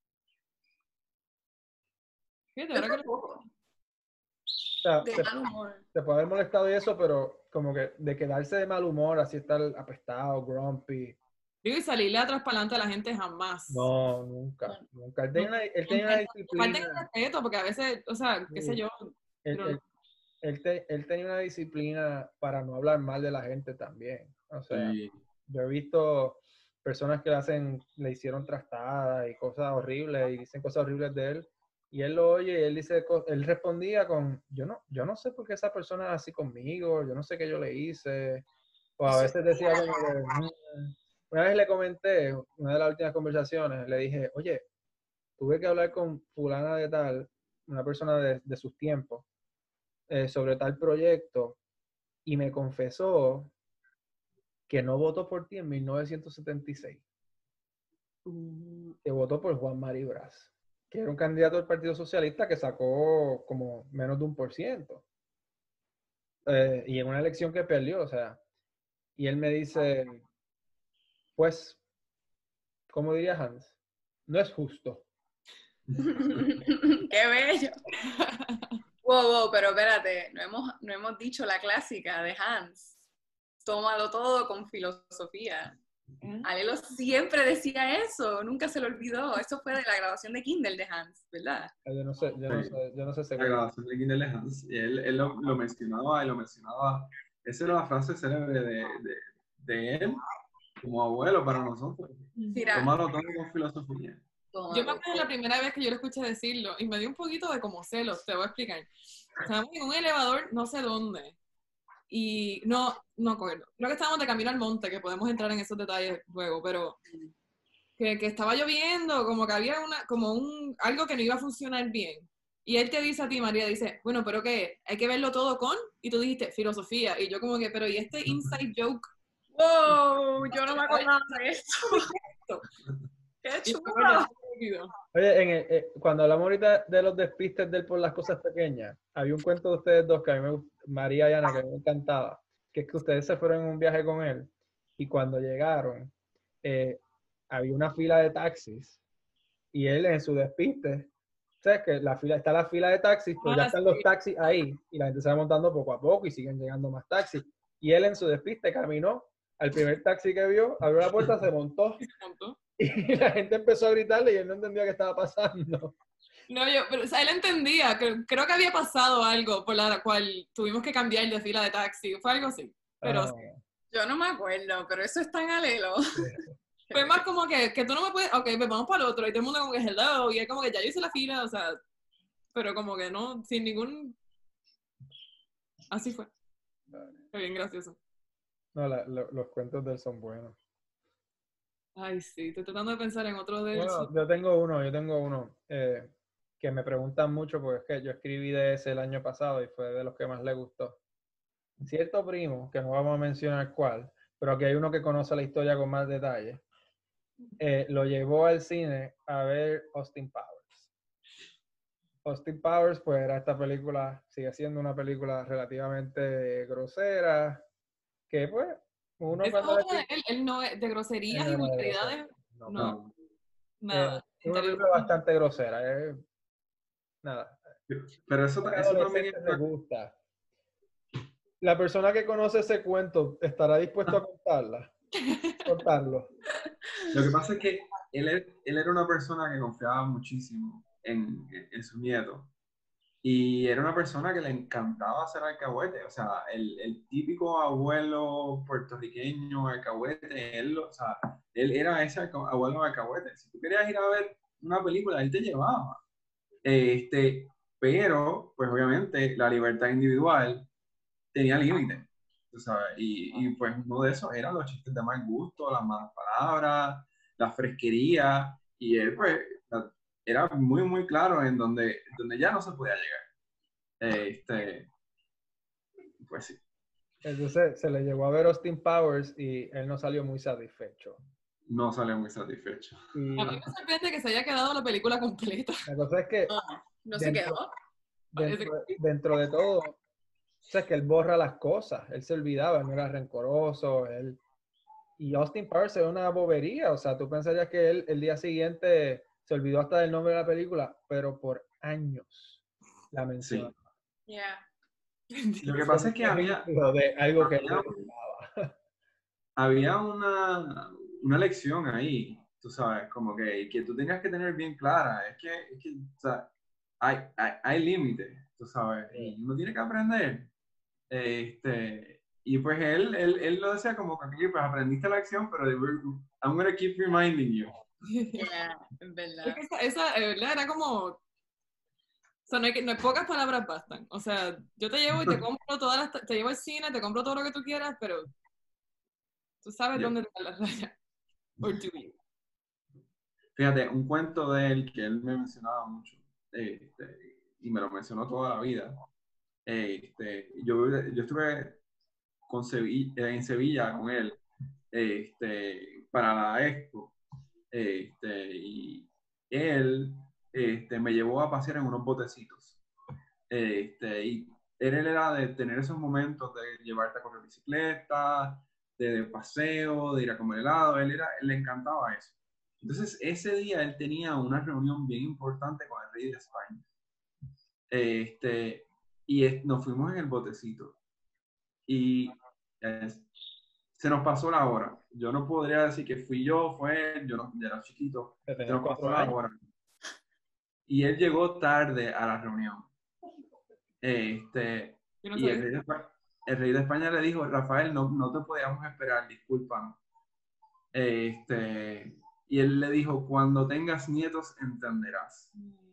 Fíjate, Yo ahora que lo- tampoco, O sea, de te, mal humor. te puede haber molestado y eso, pero como que de quedarse de mal humor, así estar apestado, grumpy. Digo, y salirle atrás para adelante a la gente jamás. No, nunca, nunca. Él tenía una, él tenía una Falten disciplina. respeto, porque a veces, o sea, qué sé Sí. yo, Él, pero él- él te- él tenía una disciplina para no hablar mal de la gente también. O sea, Sí. yo he visto personas que le hacen, le hicieron trastadas y cosas horribles y dicen cosas horribles de él. Y él lo oye y él dice, co- él respondía con, yo no, yo no sé por qué esa persona es así conmigo, yo no sé qué yo le hice. O a veces decía como que, "Mm". Una vez le comenté, una de las últimas conversaciones, le dije, oye, tuve que hablar con fulana de tal, una persona de, de sus tiempos, eh, sobre tal proyecto, y me confesó que no votó por ti en mil novecientos setenta y seis, que votó por Juan Mari Brás, que era un candidato del Partido Socialista que sacó como menos de un por ciento. Eh, y en una elección que perdió, o sea, y él me dice, pues, ¿cómo diría Hans? No es justo. ¡Qué bello! Wow, wow, pero espérate, no hemos, no hemos dicho la clásica de Hans. Tómalo todo con filosofía. Alelo siempre decía eso, nunca se lo olvidó. Eso fue de la grabación de Kindle de Hans, ¿verdad? Yo no sé, yo no Sí. sé, yo no sé La seguro. grabación de Kindle Hans, y él, él lo, lo mencionaba y lo mencionaba. Esa era la frase célebre de, de, de él como abuelo para nosotros. Mira, Tómalo todo con filosofía. tómalo Yo me acuerdo todo. la primera vez que yo lo escuché decirlo y me dio un poquito de como celos, te voy a explicar. Estábamos en un elevador, no sé dónde, y no, no acuerdo. Creo que estábamos de camino al monte, que podemos entrar en esos detalles luego, pero que, que estaba lloviendo, como que había una, como un, algo que no iba a funcionar bien. Y él te dice a ti, María, dice, bueno, pero ¿qué? Hay que verlo todo con, y tú dijiste, filosofía. Y yo como que, pero ¿y este inside joke? ¡Wow! Yo no me acordaba de esto. ¡Qué Y chulo! fue, ya se me olvidó. Oye, en el- eh, cuando hablamos ahorita de los despistes de él por las cosas pequeñas, había un cuento de ustedes dos que a mí me gust- María y Ana, que a mí me encantaba, que es que ustedes se fueron en un viaje con él y cuando llegaron, eh, había una fila de taxis y él en su despiste, ¿sabes? Que la fila, está la fila de taxis, pero ya Ah, están sí. los taxis ahí y la gente se va montando poco a poco y siguen llegando más taxis. Y él en su despiste caminó al primer taxi que vio, abrió la puerta, se montó Punto. y la gente empezó a gritarle y él no entendía qué estaba pasando. No, yo, pero, o sea, él entendía, creo, creo que había pasado algo por la cual tuvimos que cambiar de fila de taxi, fue algo así, pero Ah, Yo no me acuerdo, pero eso es tan alelo. fue más como que, que tú no me puedes, ok, pues vamos para el otro, y todo el mundo como que hello, y es como que ya yo hice la fila, o sea, pero como que no, sin ningún, así fue, fue bien gracioso. no, la- lo- los cuentos de él son buenos. Ay, sí, estoy tratando de pensar en otro de Bueno, esos. yo tengo uno, yo tengo uno eh, que me preguntan mucho porque es que yo escribí de ese el año pasado y fue de los que más le gustó. Cierto primo, que no vamos a mencionar cuál, pero aquí hay uno que conoce la historia con más detalle, eh, lo llevó al cine a ver Austin Powers. Austin Powers, pues era esta película, sigue siendo una película relativamente grosera, que pues uno Esa cuando otra de él, él no es de groserías y no, no, vulgaridades, no, no, No. nada. Eh, es una película bastante grosera. eh. Nada. Pero eso, que eso también adolescente es le una- gusta. La persona que conoce ese cuento estará dispuesto a contarla, contarlo. Lo que pasa es que él, er- él era una persona que confiaba muchísimo en, en su nieto. Y era una persona que le encantaba hacer alcahuete. O sea, el, el típico abuelo puertorriqueño alcahuete, él, o sea, él era ese alca- abuelo alcahuete. Si tú querías ir a ver una película, él te llevaba. Este, pero, pues obviamente, la libertad individual tenía límites, tú sabes, y, y pues uno de esos eran los chistes de mal gusto, las malas palabras, la fresquería, y él pues la- era muy muy claro en donde, donde ya no se podía llegar. Este, pues sí, Entonces se le llevó a ver Austin Powers y él no salió muy satisfecho. no salió muy satisfecho. Y A mí me sorprende que se haya quedado la película completa. la cosa es que No, no se dentro, quedó. dentro, dentro de todo, o sea, es que él borra las cosas, él se olvidaba, él no era rencoroso, él... Y Austin Powers es una bobería, o sea, tú pensarías que él el día siguiente se olvidó hasta del nombre de la película, pero por años la menciona. Sí. Yeah. Lo que pasa es que había, Ejemplo de algo que él había, olvidaba. había una, una lección ahí, tú sabes, como que, que tú tenías que tener bien clara, es que, es que o sea, hay, hay, hay límites, tú sabes, y uno tiene que aprender. Este, y pues él, él, él lo decía como que, "Ok, pues aprendiste la lección, pero I'm gonna keep reminding you." Yeah, en Es verdad. que esa, esa, de verdad, era como... O sea, no hay, que, no hay pocas palabras bastan. O sea, yo te llevo y te compro todas las... Te llevo al cine, te compro todo lo que tú quieras, pero tú sabes Yep. dónde está la raya. Or do you? Fíjate, un cuento de él que él me mencionaba mucho, este, y me lo mencionó toda la vida. Este, yo, yo estuve con Sevilla, en Sevilla con él este, para la Expo. Este, y él este, me llevó a pasear en unos botecitos. Este, y él era de tener esos momentos de llevarte a correr bicicleta, de, de paseo, de ir a comer helado. Él, era, él le encantaba eso. Entonces, ese día él tenía una reunión bien importante con el rey de España. Este, y es, nos fuimos en el botecito. Y es, se nos pasó la hora. Yo no podría decir que fui yo, fue él, yo no, ya era chiquito. Que Se tenía nos pasó cuatro la años. hora. Y él llegó tarde a la reunión. Este, Yo no y el sabía. rey, de España, el rey de España le dijo, Rafael, no, no te podíamos esperar, discúlpanos. Este, y él le dijo, cuando tengas nietos entenderás.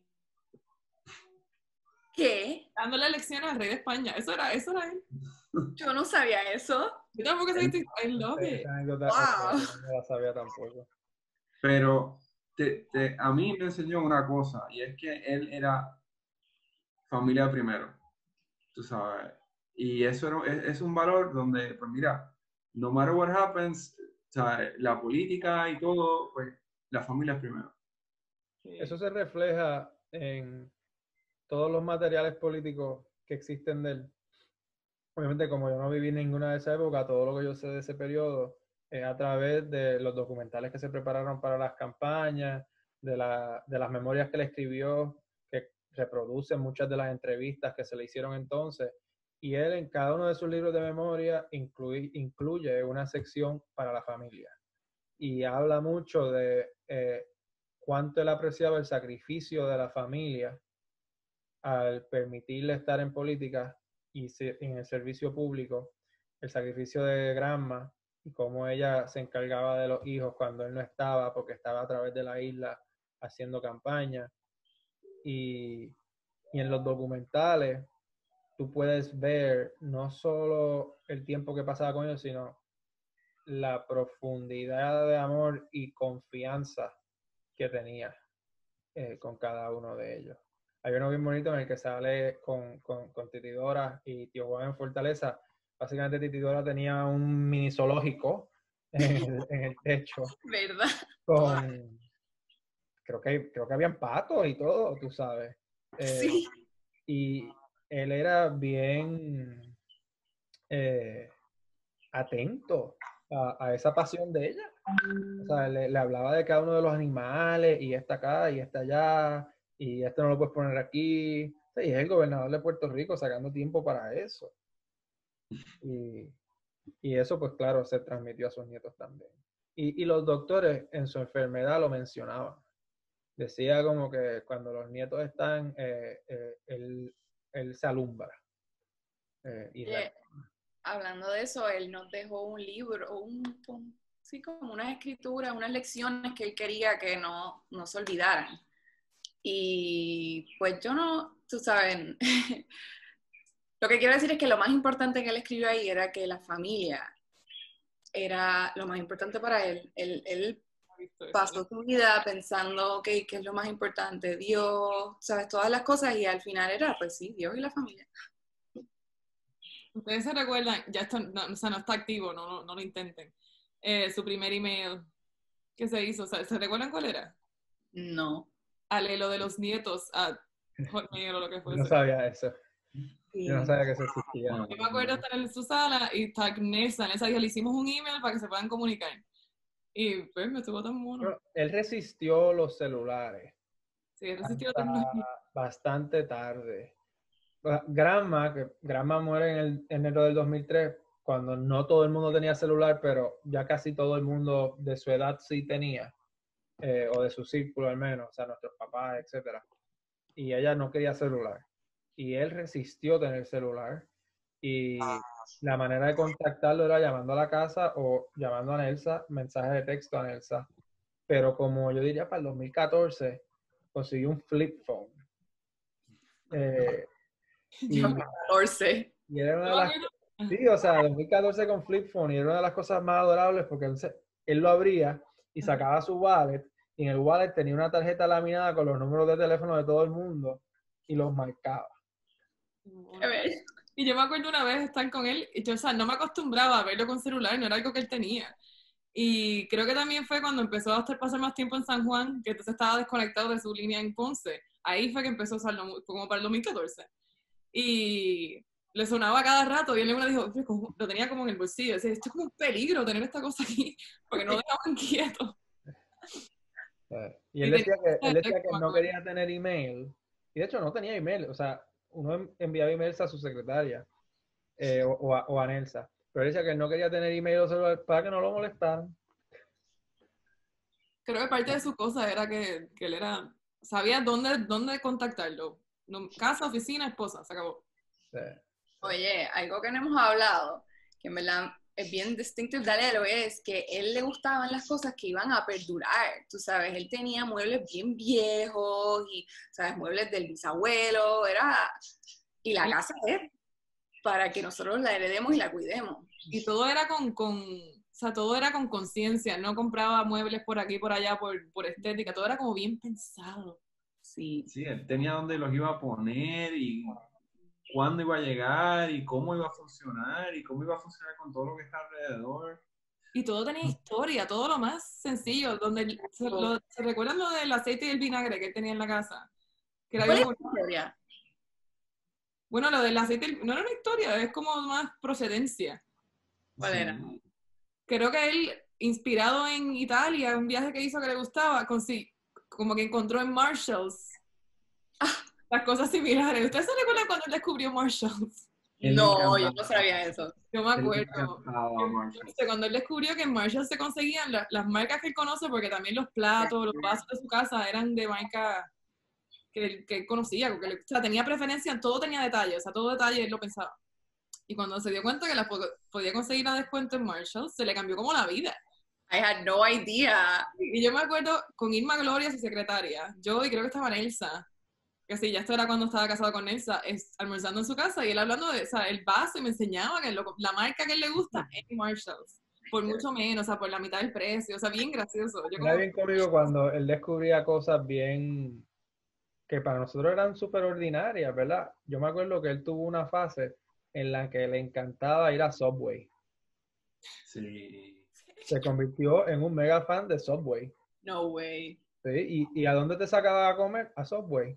¿Qué? Dándole lecciones al rey de España. Eso era, eso era él. Yo no sabía eso. Yo tampoco sabía esto. I love it. Esa anécdota Wow. yo no la sabía tampoco. Pero te, te, a mí me enseñó una cosa, y es que él era familia primero, tú sabes. Y eso era, es, es un valor donde, pues mira, no matter what happens, o sea, la política y todo, pues la familia es primero. Eso se refleja en todos los materiales políticos que existen de él. Obviamente, como yo no viví ninguna de esa época, todo lo que yo sé de ese periodo es a través de los documentales que se prepararon para las campañas, de, la, de las memorias que él escribió, que reproducen muchas de las entrevistas que se le hicieron entonces. Y él en cada uno de sus libros de memoria incluye, incluye una sección para la familia. Y habla mucho de eh, cuánto él apreciaba el sacrificio de la familia al permitirle estar en política y en el servicio público, el sacrificio de Granma y cómo ella se encargaba de los hijos cuando él no estaba, porque estaba a través de la isla haciendo campaña. Y, y en los documentales tú puedes ver no solo el tiempo que pasaba con ellos, sino la profundidad de amor y confianza que tenía eh, con cada uno de ellos. Hay uno bien bonito en el que sale con, con, con Titidora y Tío Juan en Fortaleza. Básicamente Titidora tenía un mini zoológico en el, en el techo ¿Verdad? con, creo que, creo que habían patos y todo, tú sabes. Eh, Sí. Y él era bien eh, atento a, a esa pasión de ella. O sea, le, le hablaba de cada uno de los animales y esta acá y esta allá y esto no lo puedes poner aquí Sí, es el gobernador de Puerto Rico sacando tiempo para eso. Y, y eso, pues claro, se transmitió a sus nietos también. Y, y los doctores en su enfermedad lo mencionaban. Decía como que cuando los nietos están, eh, eh, él, él se alumbra. Eh, y Oye, hablando de eso, él nos dejó un libro, un, un- sí, como unas escrituras, unas lecciones que él quería que no, no se olvidaran. Y pues yo no, tú sabes, lo que quiero decir es que lo más importante que él escribió ahí era que la familia era lo más importante para él. Él, él pasó su vida pensando, ok, ¿qué es lo más importante? Dios, sabes, todas las cosas, y al final era, pues sí, Dios y la familia. Ustedes se recuerdan, ya está, no, o sea, no está activo, no, no, no lo intenten. Eh, su primer email que se hizo, o sea, ¿se recuerdan cuál era? No. Ale, lo de los nietos a Hotmail o lo que yo fuese. no sabía eso. Sí. Yo no sabía que eso existía. No, Yo me acuerdo estar en su sala y estar Nelsa, Nelsa dijo, le hicimos un email para que se puedan comunicar. Y pues me estuvo tan mono. Bueno, él resistió los celulares Sí, he resistido hasta tecnología. bastante tarde. Granma, que Granma muere en el enero del dos mil tres, cuando no todo el mundo tenía celular, pero ya casi todo el mundo de su edad sí tenía, eh, o de su círculo al menos, o sea, nuestros papás, etcétera. Y ella no quería celular. Y él resistió tener celular. Y la manera de contactarlo era llamando a la casa o llamando a Nelsa, mensaje de texto a Nelsa. Pero como yo diría para el dos mil catorce, consiguió un flip phone. Eh, y, catorce. y era una Yo de me las... acuerdo- Sí, o sea, dos mil catorce con flip phone, y era una de las cosas más adorables porque él, se- él lo abría y sacaba su wallet, y en el wallet tenía una tarjeta laminada con los números de teléfono de todo el mundo y los marcaba. A ver. Y yo me acuerdo una vez estar con él, y yo, o sea, no me acostumbraba a verlo con celular, no era algo que él tenía. Y creo que también fue cuando empezó a estar pasar más tiempo en San Juan, que entonces estaba desconectado de su línea en Ponce. Ahí fue que empezó a usarlo, mu- como para el dos mil catorce. Y le sonaba cada rato, y él me dijo, "Oye, como- lo tenía como en el bolsillo, decía, esto es como un peligro tener esta cosa aquí, porque no dejaban quieto. Eh, Y Y él tenía decía que, él decía texto, que me no acuerdo. quería tener email. Y de hecho no tenía email. O sea, uno en- enviaba emails a su secretaria, eh, o, o a, o a Nelsa. Pero él decía que no quería tener email o celular para que no lo molestaran. Creo que parte de su cosa era que, que él era, sabía dónde, dónde contactarlo. No, casa, oficina, esposa, se acabó. Sí. Oye, algo que no hemos hablado, que en verdad es bien distinctive de Alelo, es que él le gustaban las cosas que iban a perdurar. Tú sabes, él tenía muebles bien viejos y, sabes, muebles del bisabuelo, era... Y la casa es para que nosotros la heredemos y la cuidemos. Y todo era con, con o sea, todo era con conciencia, no compraba muebles por aquí y por allá por, por estética, todo era como bien pensado. Sí. Sí, él tenía dónde los iba a poner y cuándo iba a llegar y cómo iba a funcionar y cómo iba a funcionar con todo lo que está alrededor. Y todo tenía historia, todo lo más sencillo, donde se, lo- ¿se recuerdan lo del aceite y el vinagre que él tenía en la casa? Que era ¿Cuál bien es bonito. la historia? Bueno, lo del aceite y el- no era una historia, es como más procedencia. ¿Cuál era? Sí. Creo que él, inspirado en Italia, un viaje que hizo que le gustaba, consi- como que encontró en Marshalls las cosas similares. ¿Ustedes se recuerdan cuando él descubrió Marshalls? Él le No, yo no encantaba. sabía eso. Yo me Él le acuerdo. encantaba Marshall. Entonces, cuando él descubrió que en Marshalls se conseguían la- las marcas que él conoce, porque también los platos, los vasos de su casa eran de marca que él, que él conocía, porque le- o sea, tenía preferencia, todo tenía detalle, o sea, todo detalle él lo pensaba. Y cuando se dio cuenta que las po- podía conseguir a descuento en Marshalls, se le cambió como la vida. I had no idea. Y yo me acuerdo con Irma Gloria, su secretaria, yo y creo que estaba Nelsa, que sí, ya esto era cuando estaba casado con Nelsa, es, almorzando en su casa y él hablando de, o sea, el vaso y me enseñaba que lo- la marca que él le gusta es Marshalls, por mucho menos, o sea, por la mitad del precio, o sea, bien gracioso. Yo Era como, bien cómico cuando él descubría cosas bien que para nosotros eran súper ordinarias, ¿verdad? Yo me acuerdo que él tuvo una fase en la que le encantaba ir a Subway. Sí. Se convirtió en un mega fan de Subway. No way. ¿Sí? ¿Y, y a dónde te sacaba a comer? A Subway.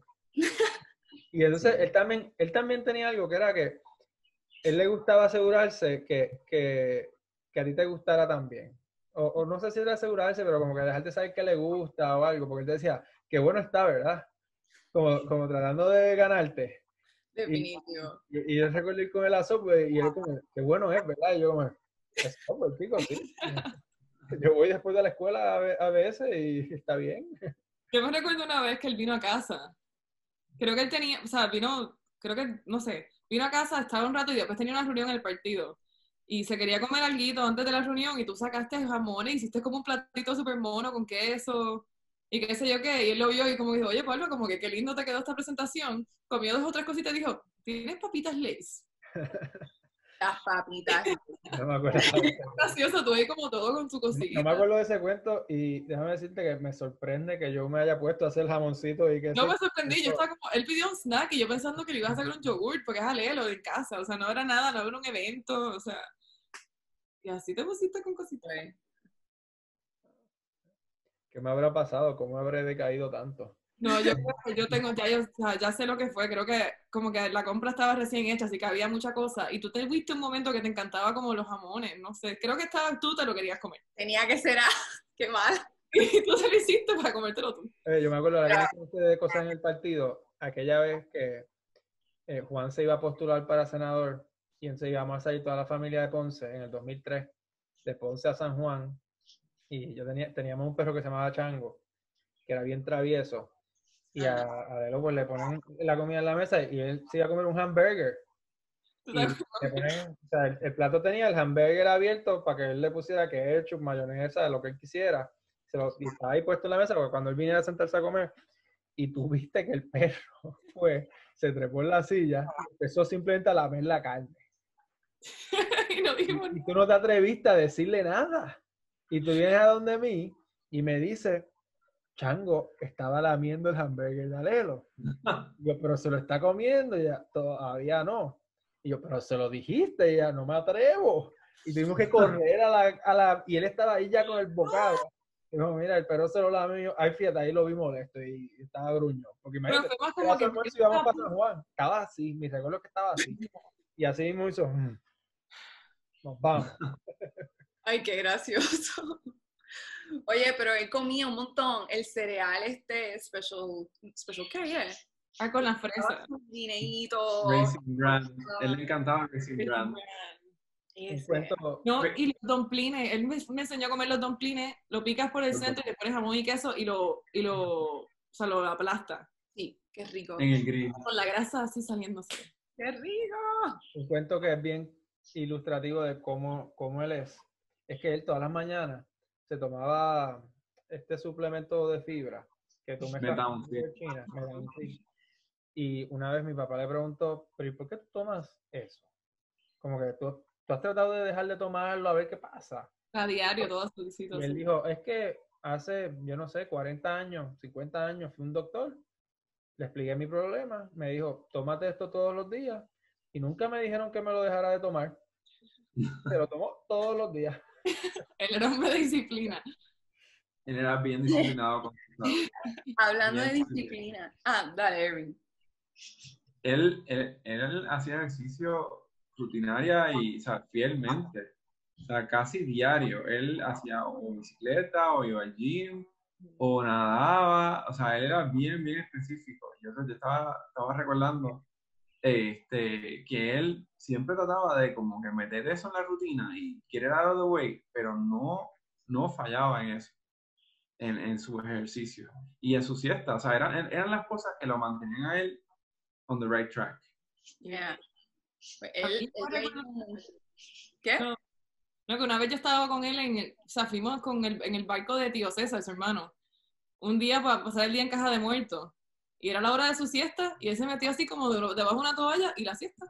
Y entonces Sí. él también, él también tenía algo que era que él le gustaba asegurarse que, que, que a ti te gustara también. O, o no sé si era asegurarse, pero como que dejarte saber que le gusta o algo, porque él te decía, qué bueno está, ¿verdad? Como, como tratando de ganarte. Definitivo. Y, y yo recuerdo ir con él a Subway y él como, qué bueno es, ¿verdad? Y yo como, es Subway, chico, sí. Yo voy después de la escuela a, a veces y está bien. Yo me recuerdo una vez que él vino a casa. Creo que él tenía, o sea, vino, creo que, no sé, vino a casa, estaba un rato y después tenía una reunión en el partido. Y se quería comer alguito antes de la reunión y tú sacaste jamones, hiciste como un platito súper mono con queso y qué sé yo qué. Y él lo vio y como dijo, oye, Pablo, como que qué lindo te quedó esta presentación. Comió dos o tres cositas y dijo, ¿tienes papitas Lay's? Las papitas. No me acuerdo. Gracioso, tú ahí como todo con su cosita. No me acuerdo de ese cuento y déjame decirte que me sorprende que yo me haya puesto a hacer jamoncito y que No me sorprendí, yo estaba como, él pidió un snack y yo pensando que le iba a sacar un yogur porque es alelo en casa, o sea, no era nada, no era un evento, o sea, y así te pusiste con cositas. ¿Qué me habrá pasado? ¿Cómo habré decaído tanto? No, yo creo que yo tengo, ya, yo, o sea, ya sé lo que fue, creo que como que la compra estaba recién hecha, así que había mucha cosa, y tú te viste un momento que te encantaba como los jamones, no sé, creo que estabas tú, te lo querías comer. Tenía que ser, ah, qué mal. Y tú te lo hiciste para comértelo tú. Eh, yo me acuerdo de la que de cosas en el partido, aquella vez que eh, Juan se iba a postular para senador y entonces íbamos a salir toda la familia de Ponce en el dos mil tres, de Ponce a San Juan, y yo tenía, teníamos un perro que se llamaba Chango, que era bien travieso, y a Adelo pues le ponen la comida en la mesa y él se iba a comer un hamburger. Y le ponen, o sea, el, el plato tenía el hamburger abierto para que él le pusiera ketchup, mayonesa, lo que él quisiera. Se lo, y estaba ahí puesto en la mesa porque cuando él viniera a sentarse a comer, y tú viste que el perro fue, se trepó en la silla y empezó simplemente a lamer la carne. y, no dijimos Y, y tú no te atreviste a decirle nada. Y tú vienes a donde mí y me dice, Chango estaba lamiendo el hamburger de Alelo. Y yo, pero se lo está comiendo y ya, todavía no. Y yo, pero se lo dijiste y ya, no me atrevo. Y tuvimos que correr a la, a la, y él estaba ahí ya con el bocado. Y dijo, mira, el perro se lo lamió. Ay, fíjate, ahí lo vi molesto y, y estaba gruñón. Porque imagínate, pero fue más como que almuerzo y íbamos para San Juan. Estaba así, mi recuerdo que estaba así. Y así mismo hizo, mmm, nos vamos. Ay, qué gracioso. Oye, pero él comía un montón. El cereal este, special, special ¿qué es? Ah, con la fresa. Guineíto. Racing Brand. Él le encantaba Racing Brand. Un cuento, No, y los domplines. Él me, me enseñó a comer los domplines. Lo picas por el centro y le pones jamón y queso y lo, y lo, o sea, lo aplasta. Sí, qué rico. En el grill. Con la grasa así saliéndose. ¡Qué rico! un cuento que es bien ilustrativo de cómo, cómo él es. Es que él todas las mañanas se tomaba este suplemento de fibra que tú mezclas con China, y una vez mi papá le preguntó, pero ¿y por qué tú tomas eso? Como que tú, tú has tratado de dejar de tomarlo a ver qué pasa. A diario, todas sus visitas. Y él dijo, es que hace, yo no sé, cuarenta años, cincuenta años, fui un doctor, le expliqué mi problema, me dijo, tómate esto todos los días, y nunca me dijeron que me lo dejara de tomar. Se lo tomó todos los días. Él era hombre de disciplina. Él era bien disciplinado. Con Hablando de disciplina. Ah, dale, Erwin. Él, él, él hacía ejercicio rutinaria y, o sea, fielmente. O sea, casi diario. Él hacía o bicicleta, o iba al gym, o nadaba. O sea, él era bien, bien específico. Yo, yo estaba, estaba recordando este, que él siempre trataba de como que meter eso en la rutina y quiere dar out of the way, pero no, no fallaba en eso, en, en su ejercicio y en su siesta. O sea, eran, eran las cosas que lo mantenían a él on the right track. Yeah. Pues él, él, ¿qué? No, no, que una vez yo estaba con él, en el, o sea, fuimos con el, en el barco de tío César, su hermano, un día para pasar el día en Caja de Muertos. Y era la hora de su siesta, y él se metió así como de, debajo de una toalla, y la siesta.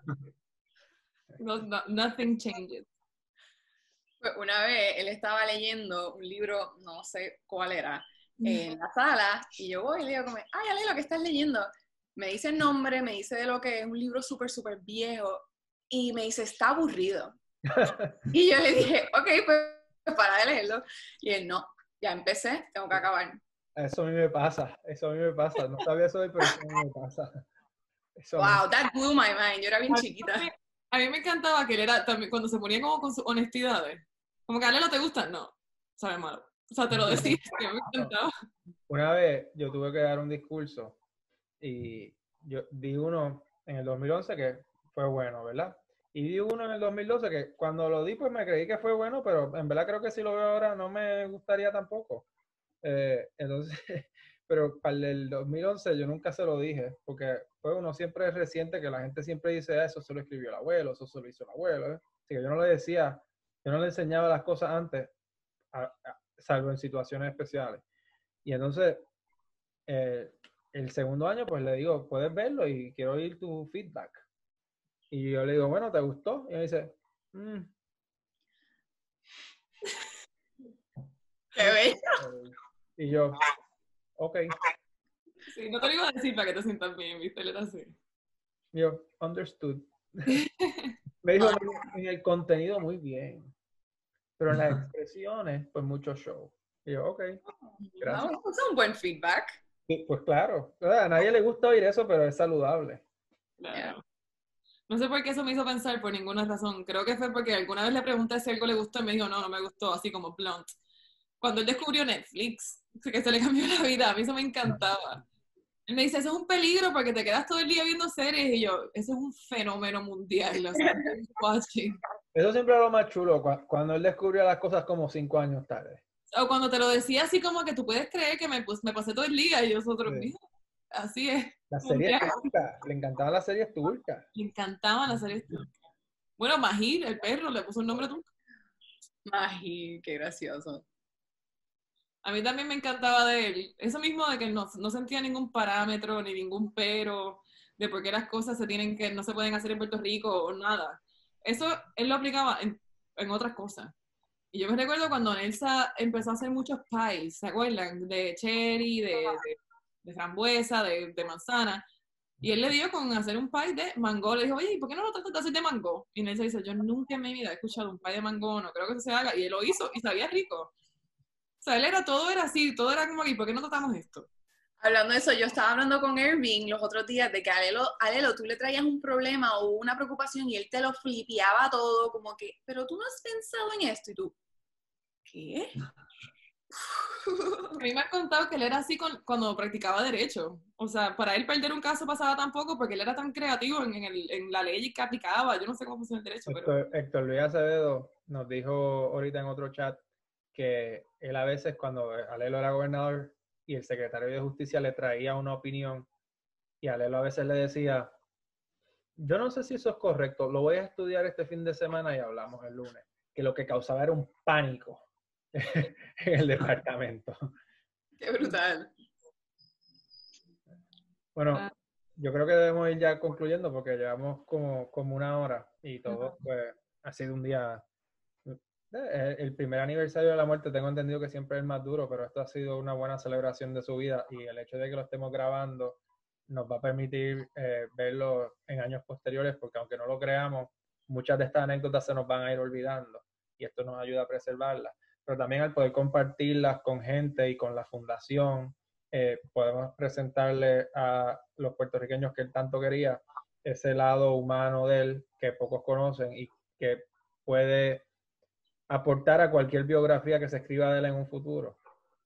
No, no, nothing changes. Pues una vez él estaba leyendo un libro, no sé cuál era, en la sala, y yo voy y le digo como, ay, Ale, lo que estás leyendo. Me dice el nombre, me dice de lo que es un libro súper, súper viejo, y me dice, está aburrido. Y yo le dije, ok, pues para de leerlo. Y él, no, ya empecé, tengo que acabar. Eso a mí me pasa, eso a mí me pasa. No sabía eso de pero eso a mí me pasa. Eso wow, that blew my mind. Yo era bien chiquita. A mí me encantaba que él era, también, cuando se ponía como con sus honestidades. Como que a él no te gusta, no, sabe malo. O sea, te lo decía, que me encantaba. Una vez yo tuve que dar un discurso y yo di uno en el dos mil once que fue bueno, ¿verdad? Y di uno en el dos mil doce que cuando lo di, pues me creí que fue bueno, pero en verdad creo que si lo veo ahora no me gustaría tampoco. Eh, entonces, pero para el dos mil once yo nunca se lo dije, porque pues uno siempre es reciente que la gente siempre dice, ah, eso se lo escribió el abuelo, eso se lo hizo el abuelo. ¿eh? Así que yo no le decía, yo no le enseñaba las cosas antes, a, a, salvo en situaciones especiales. Y entonces, eh, el segundo año, pues le digo, puedes verlo y quiero oír tu feedback. Y yo le digo, bueno, ¿te gustó? Y me dice, mm. ¡Qué bello! Y yo, ok. Sí, no te lo iba a decir para que te sientas bien, ¿viste? Él era así. Y yo, understood. Me dijo, en el contenido muy bien, pero en las expresiones, pues mucho show. Y yo, ok, gracias. No, es un buen feedback. Sí, pues claro, a nadie le gusta oír eso, pero es saludable. Claro. Yeah. No sé por qué eso me hizo pensar por ninguna razón. Creo que fue porque alguna vez le pregunté si algo le gustó y me dijo, no, no me gustó, así como blunt. Cuando él descubrió Netflix, que se le cambió la vida, a mí eso me encantaba. Él me dice, eso es un peligro porque te quedas todo el día viendo series. Y yo, eso es un fenómeno mundial. O sea, watching. Eso siempre es lo más chulo, cuando él descubrió las cosas como cinco años tarde. O cuando te lo decía así como que tú puedes creer que me, pues, me pasé todo el día y nosotros, Sí. así es. Las series turcas, le encantaban las series turcas. Le encantaban las series turcas. Bueno, Mahir, el perro, le puso un nombre turco. Mahir, qué gracioso. A mí también me encantaba de él. Eso mismo de que no, no sentía ningún parámetro ni ningún pero de por qué las cosas se tienen que, no se pueden hacer en Puerto Rico o nada. Eso él lo aplicaba en, en otras cosas. Y yo me recuerdo cuando Nelsa empezó a hacer muchos pies, ¿se acuerdan? De cherry, de, de, de frambuesa, de, de manzana. Y él le dio con hacer un pie de mango. Le dijo, oye, ¿por qué no lo tratas de hacer de mango? Y Nelsa dice, yo nunca en mi vida he escuchado un pie de mango, no creo que eso se haga. Y él lo hizo y sabía rico. O sea, él era, todo era así, todo era como aquí, ¿por qué no tratamos esto? Hablando de eso, yo estaba hablando con Irving los otros días de que a Alelo, a Alelo tú le traías un problema o una preocupación y él te lo flipeaba todo, como que, pero tú no has pensado en esto, y tú, ¿qué? A mí me han contado que él era así con, cuando practicaba derecho. O sea, para él perder un caso pasaba tan poco porque él era tan creativo en, en, el, en la ley que aplicaba. Yo no sé cómo funciona el derecho, pero... Héctor, Héctor Luis Acevedo nos dijo ahorita en otro chat que él a veces cuando Alelo era gobernador y el secretario de Justicia le traía una opinión y Alelo a veces le decía, yo no sé si eso es correcto, lo voy a estudiar este fin de semana y hablamos el lunes, que lo que causaba era un pánico en el departamento. Qué brutal. Bueno, yo creo que debemos ir ya concluyendo porque llevamos como, como una hora y todo pues, ha sido un día... El primer aniversario de la muerte tengo entendido que siempre es el más duro, pero esto ha sido una buena celebración de su vida y el hecho de que lo estemos grabando nos va a permitir eh, verlo en años posteriores porque aunque no lo creamos, muchas de estas anécdotas se nos van a ir olvidando y esto nos ayuda a preservarlas. Pero también al poder compartirlas con gente y con la fundación, eh, podemos presentarle a los puertorriqueños que él tanto quería ese lado humano de él que pocos conocen y que puede aportar a cualquier biografía que se escriba de él en un futuro.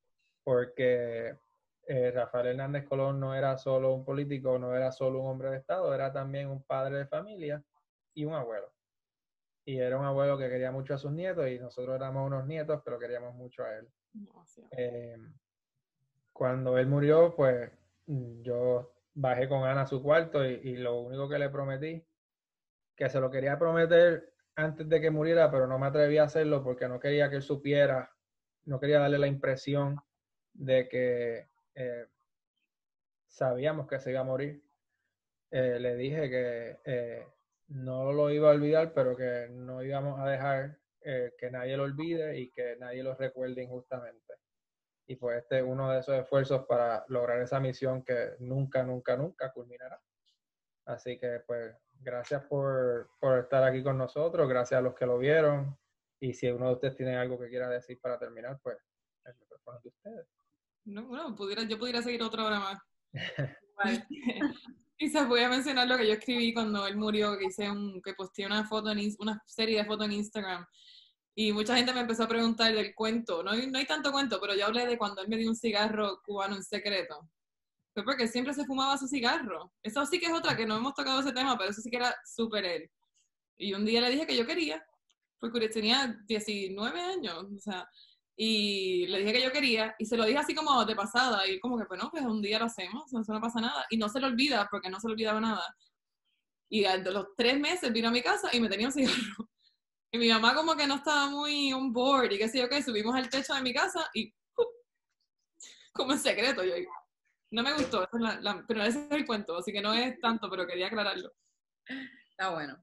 Porque eh, Rafael Hernández Colón no era solo un político, no era solo un hombre de Estado, era también un padre de familia y un abuelo. Y era un abuelo que quería mucho a sus nietos y nosotros éramos unos nietos, pero queríamos mucho a él. Eh, cuando él murió, pues yo bajé con Ana a su cuarto y, y lo único que le prometí, que se lo quería prometer antes de que muriera, pero no me atreví a hacerlo porque no quería que él supiera, no quería darle la impresión de que eh, sabíamos que se iba a morir. Eh, le dije que eh, no lo iba a olvidar, pero que no íbamos a dejar eh, que nadie lo olvide y que nadie lo recuerde injustamente. Y pues este es uno de esos esfuerzos para lograr esa misión que nunca, nunca, nunca culminará. Así que pues gracias por, por estar aquí con nosotros, gracias a los que lo vieron. Y si uno de ustedes tiene algo que quiera decir para terminar, pues el micrófono es de ustedes. No, bueno, pudiera, yo pudiera seguir otra hora más. Vale. Quizás voy a mencionar lo que yo escribí cuando él murió, que hice un, que posteé una foto en una serie de fotos en Instagram. Y mucha gente me empezó a preguntar del cuento. No hay, no hay tanto cuento, pero yo hablé de cuando él me dio un cigarro cubano en secreto. fue porque siempre se fumaba su cigarro. Eso sí que es otra, que no hemos tocado ese tema, pero eso sí que era súper él. Y un día le dije que yo quería, porque tenía diecinueve años, o sea, y le dije que yo quería, y se lo dije así como de pasada, y como que, pues no, pues un día lo hacemos, eso no pasa nada, y no se lo olvida, porque no se le olvidaba nada. Y a los tres meses vino a mi casa y me tenía un cigarro. Y mi mamá como que no estaba muy on board, y qué sé yo qué, subimos al techo de mi casa, y ¡pum! Como en secreto, yo no me gustó, esa es la, la, pero ese es el cuento, así que no es tanto, pero quería aclararlo. Está bueno.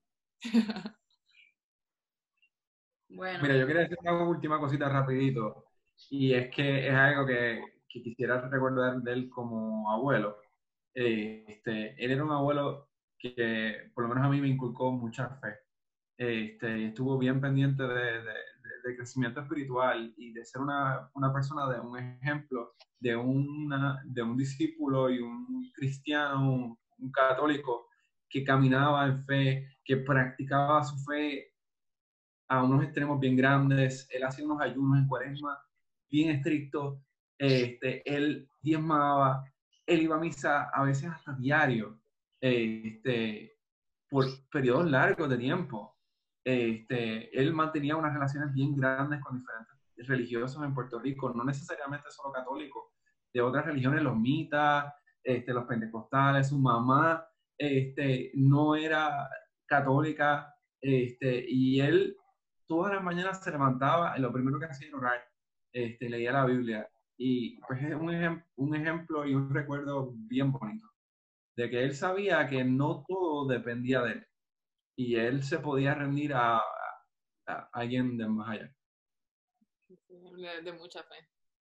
Bueno. Mira, yo quería decir una última cosita rapidito, y es que es algo que, que quisiera recordar de él como abuelo. Eh, este, él era un abuelo que por lo menos a mí me inculcó mucha fe. Este, estuvo bien pendiente de, de, de, de crecimiento espiritual y de ser una, una persona de un ejemplo, de, una, de un discípulo y un cristiano, un, un católico que caminaba en fe, que practicaba su fe a unos extremos bien grandes. Él hacía unos ayunos en Cuaresma bien estrictos. Este, él diezmaba, él iba a misa a veces hasta diario, este, por periodos largos de tiempo. Este, él mantenía unas relaciones bien grandes con diferentes religiosos en Puerto Rico, no necesariamente solo católicos, de otras religiones, los mitas, este, los pentecostales. Su mamá este, no era católica, este, y él todas las mañanas se levantaba y lo primero que hacía era orar, este, leía la Biblia. Y pues es un, ejem un ejemplo y un recuerdo bien bonito, de que él sabía que no todo dependía de él, y él se podía rendir a, a, a alguien de más allá. De, de mucha fe.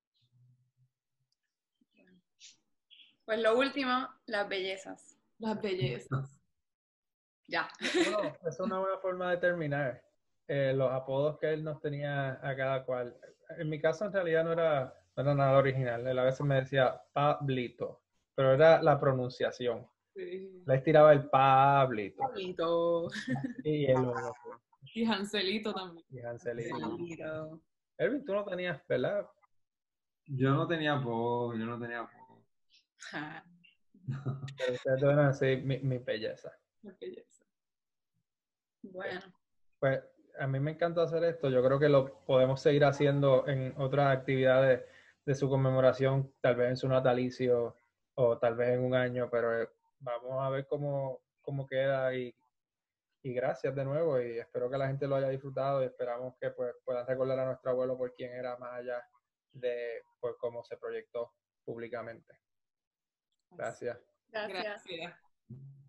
Pues lo último, las bellezas. Las bellezas. Ya. Bueno, es una buena forma de terminar. Eh, los apodos que él nos tenía a cada cual. En mi caso, en realidad, no era, no era nada original. Él a veces me decía Pablito, pero era la pronunciación. Sí. Le estiraba el Pablito. Pablito. Y él Y Hanselito también. Y Hanselito. Hanselito. Elvin, tú no tenías, ¿verdad? Yo no tenía apodo, yo no tenía apodo. Pero ustedes deben decir mi, mi belleza. Las bellezas. Bueno. Pues a mí me encanta hacer esto. Yo creo que lo podemos seguir haciendo en otras actividades de su conmemoración, tal vez en su natalicio o tal vez en un año, pero vamos a ver cómo, cómo queda y, y gracias de nuevo y espero que la gente lo haya disfrutado y esperamos que pues, puedan recordar a nuestro abuelo por quién era más allá de pues, cómo se proyectó públicamente. Gracias. Gracias. Gracias.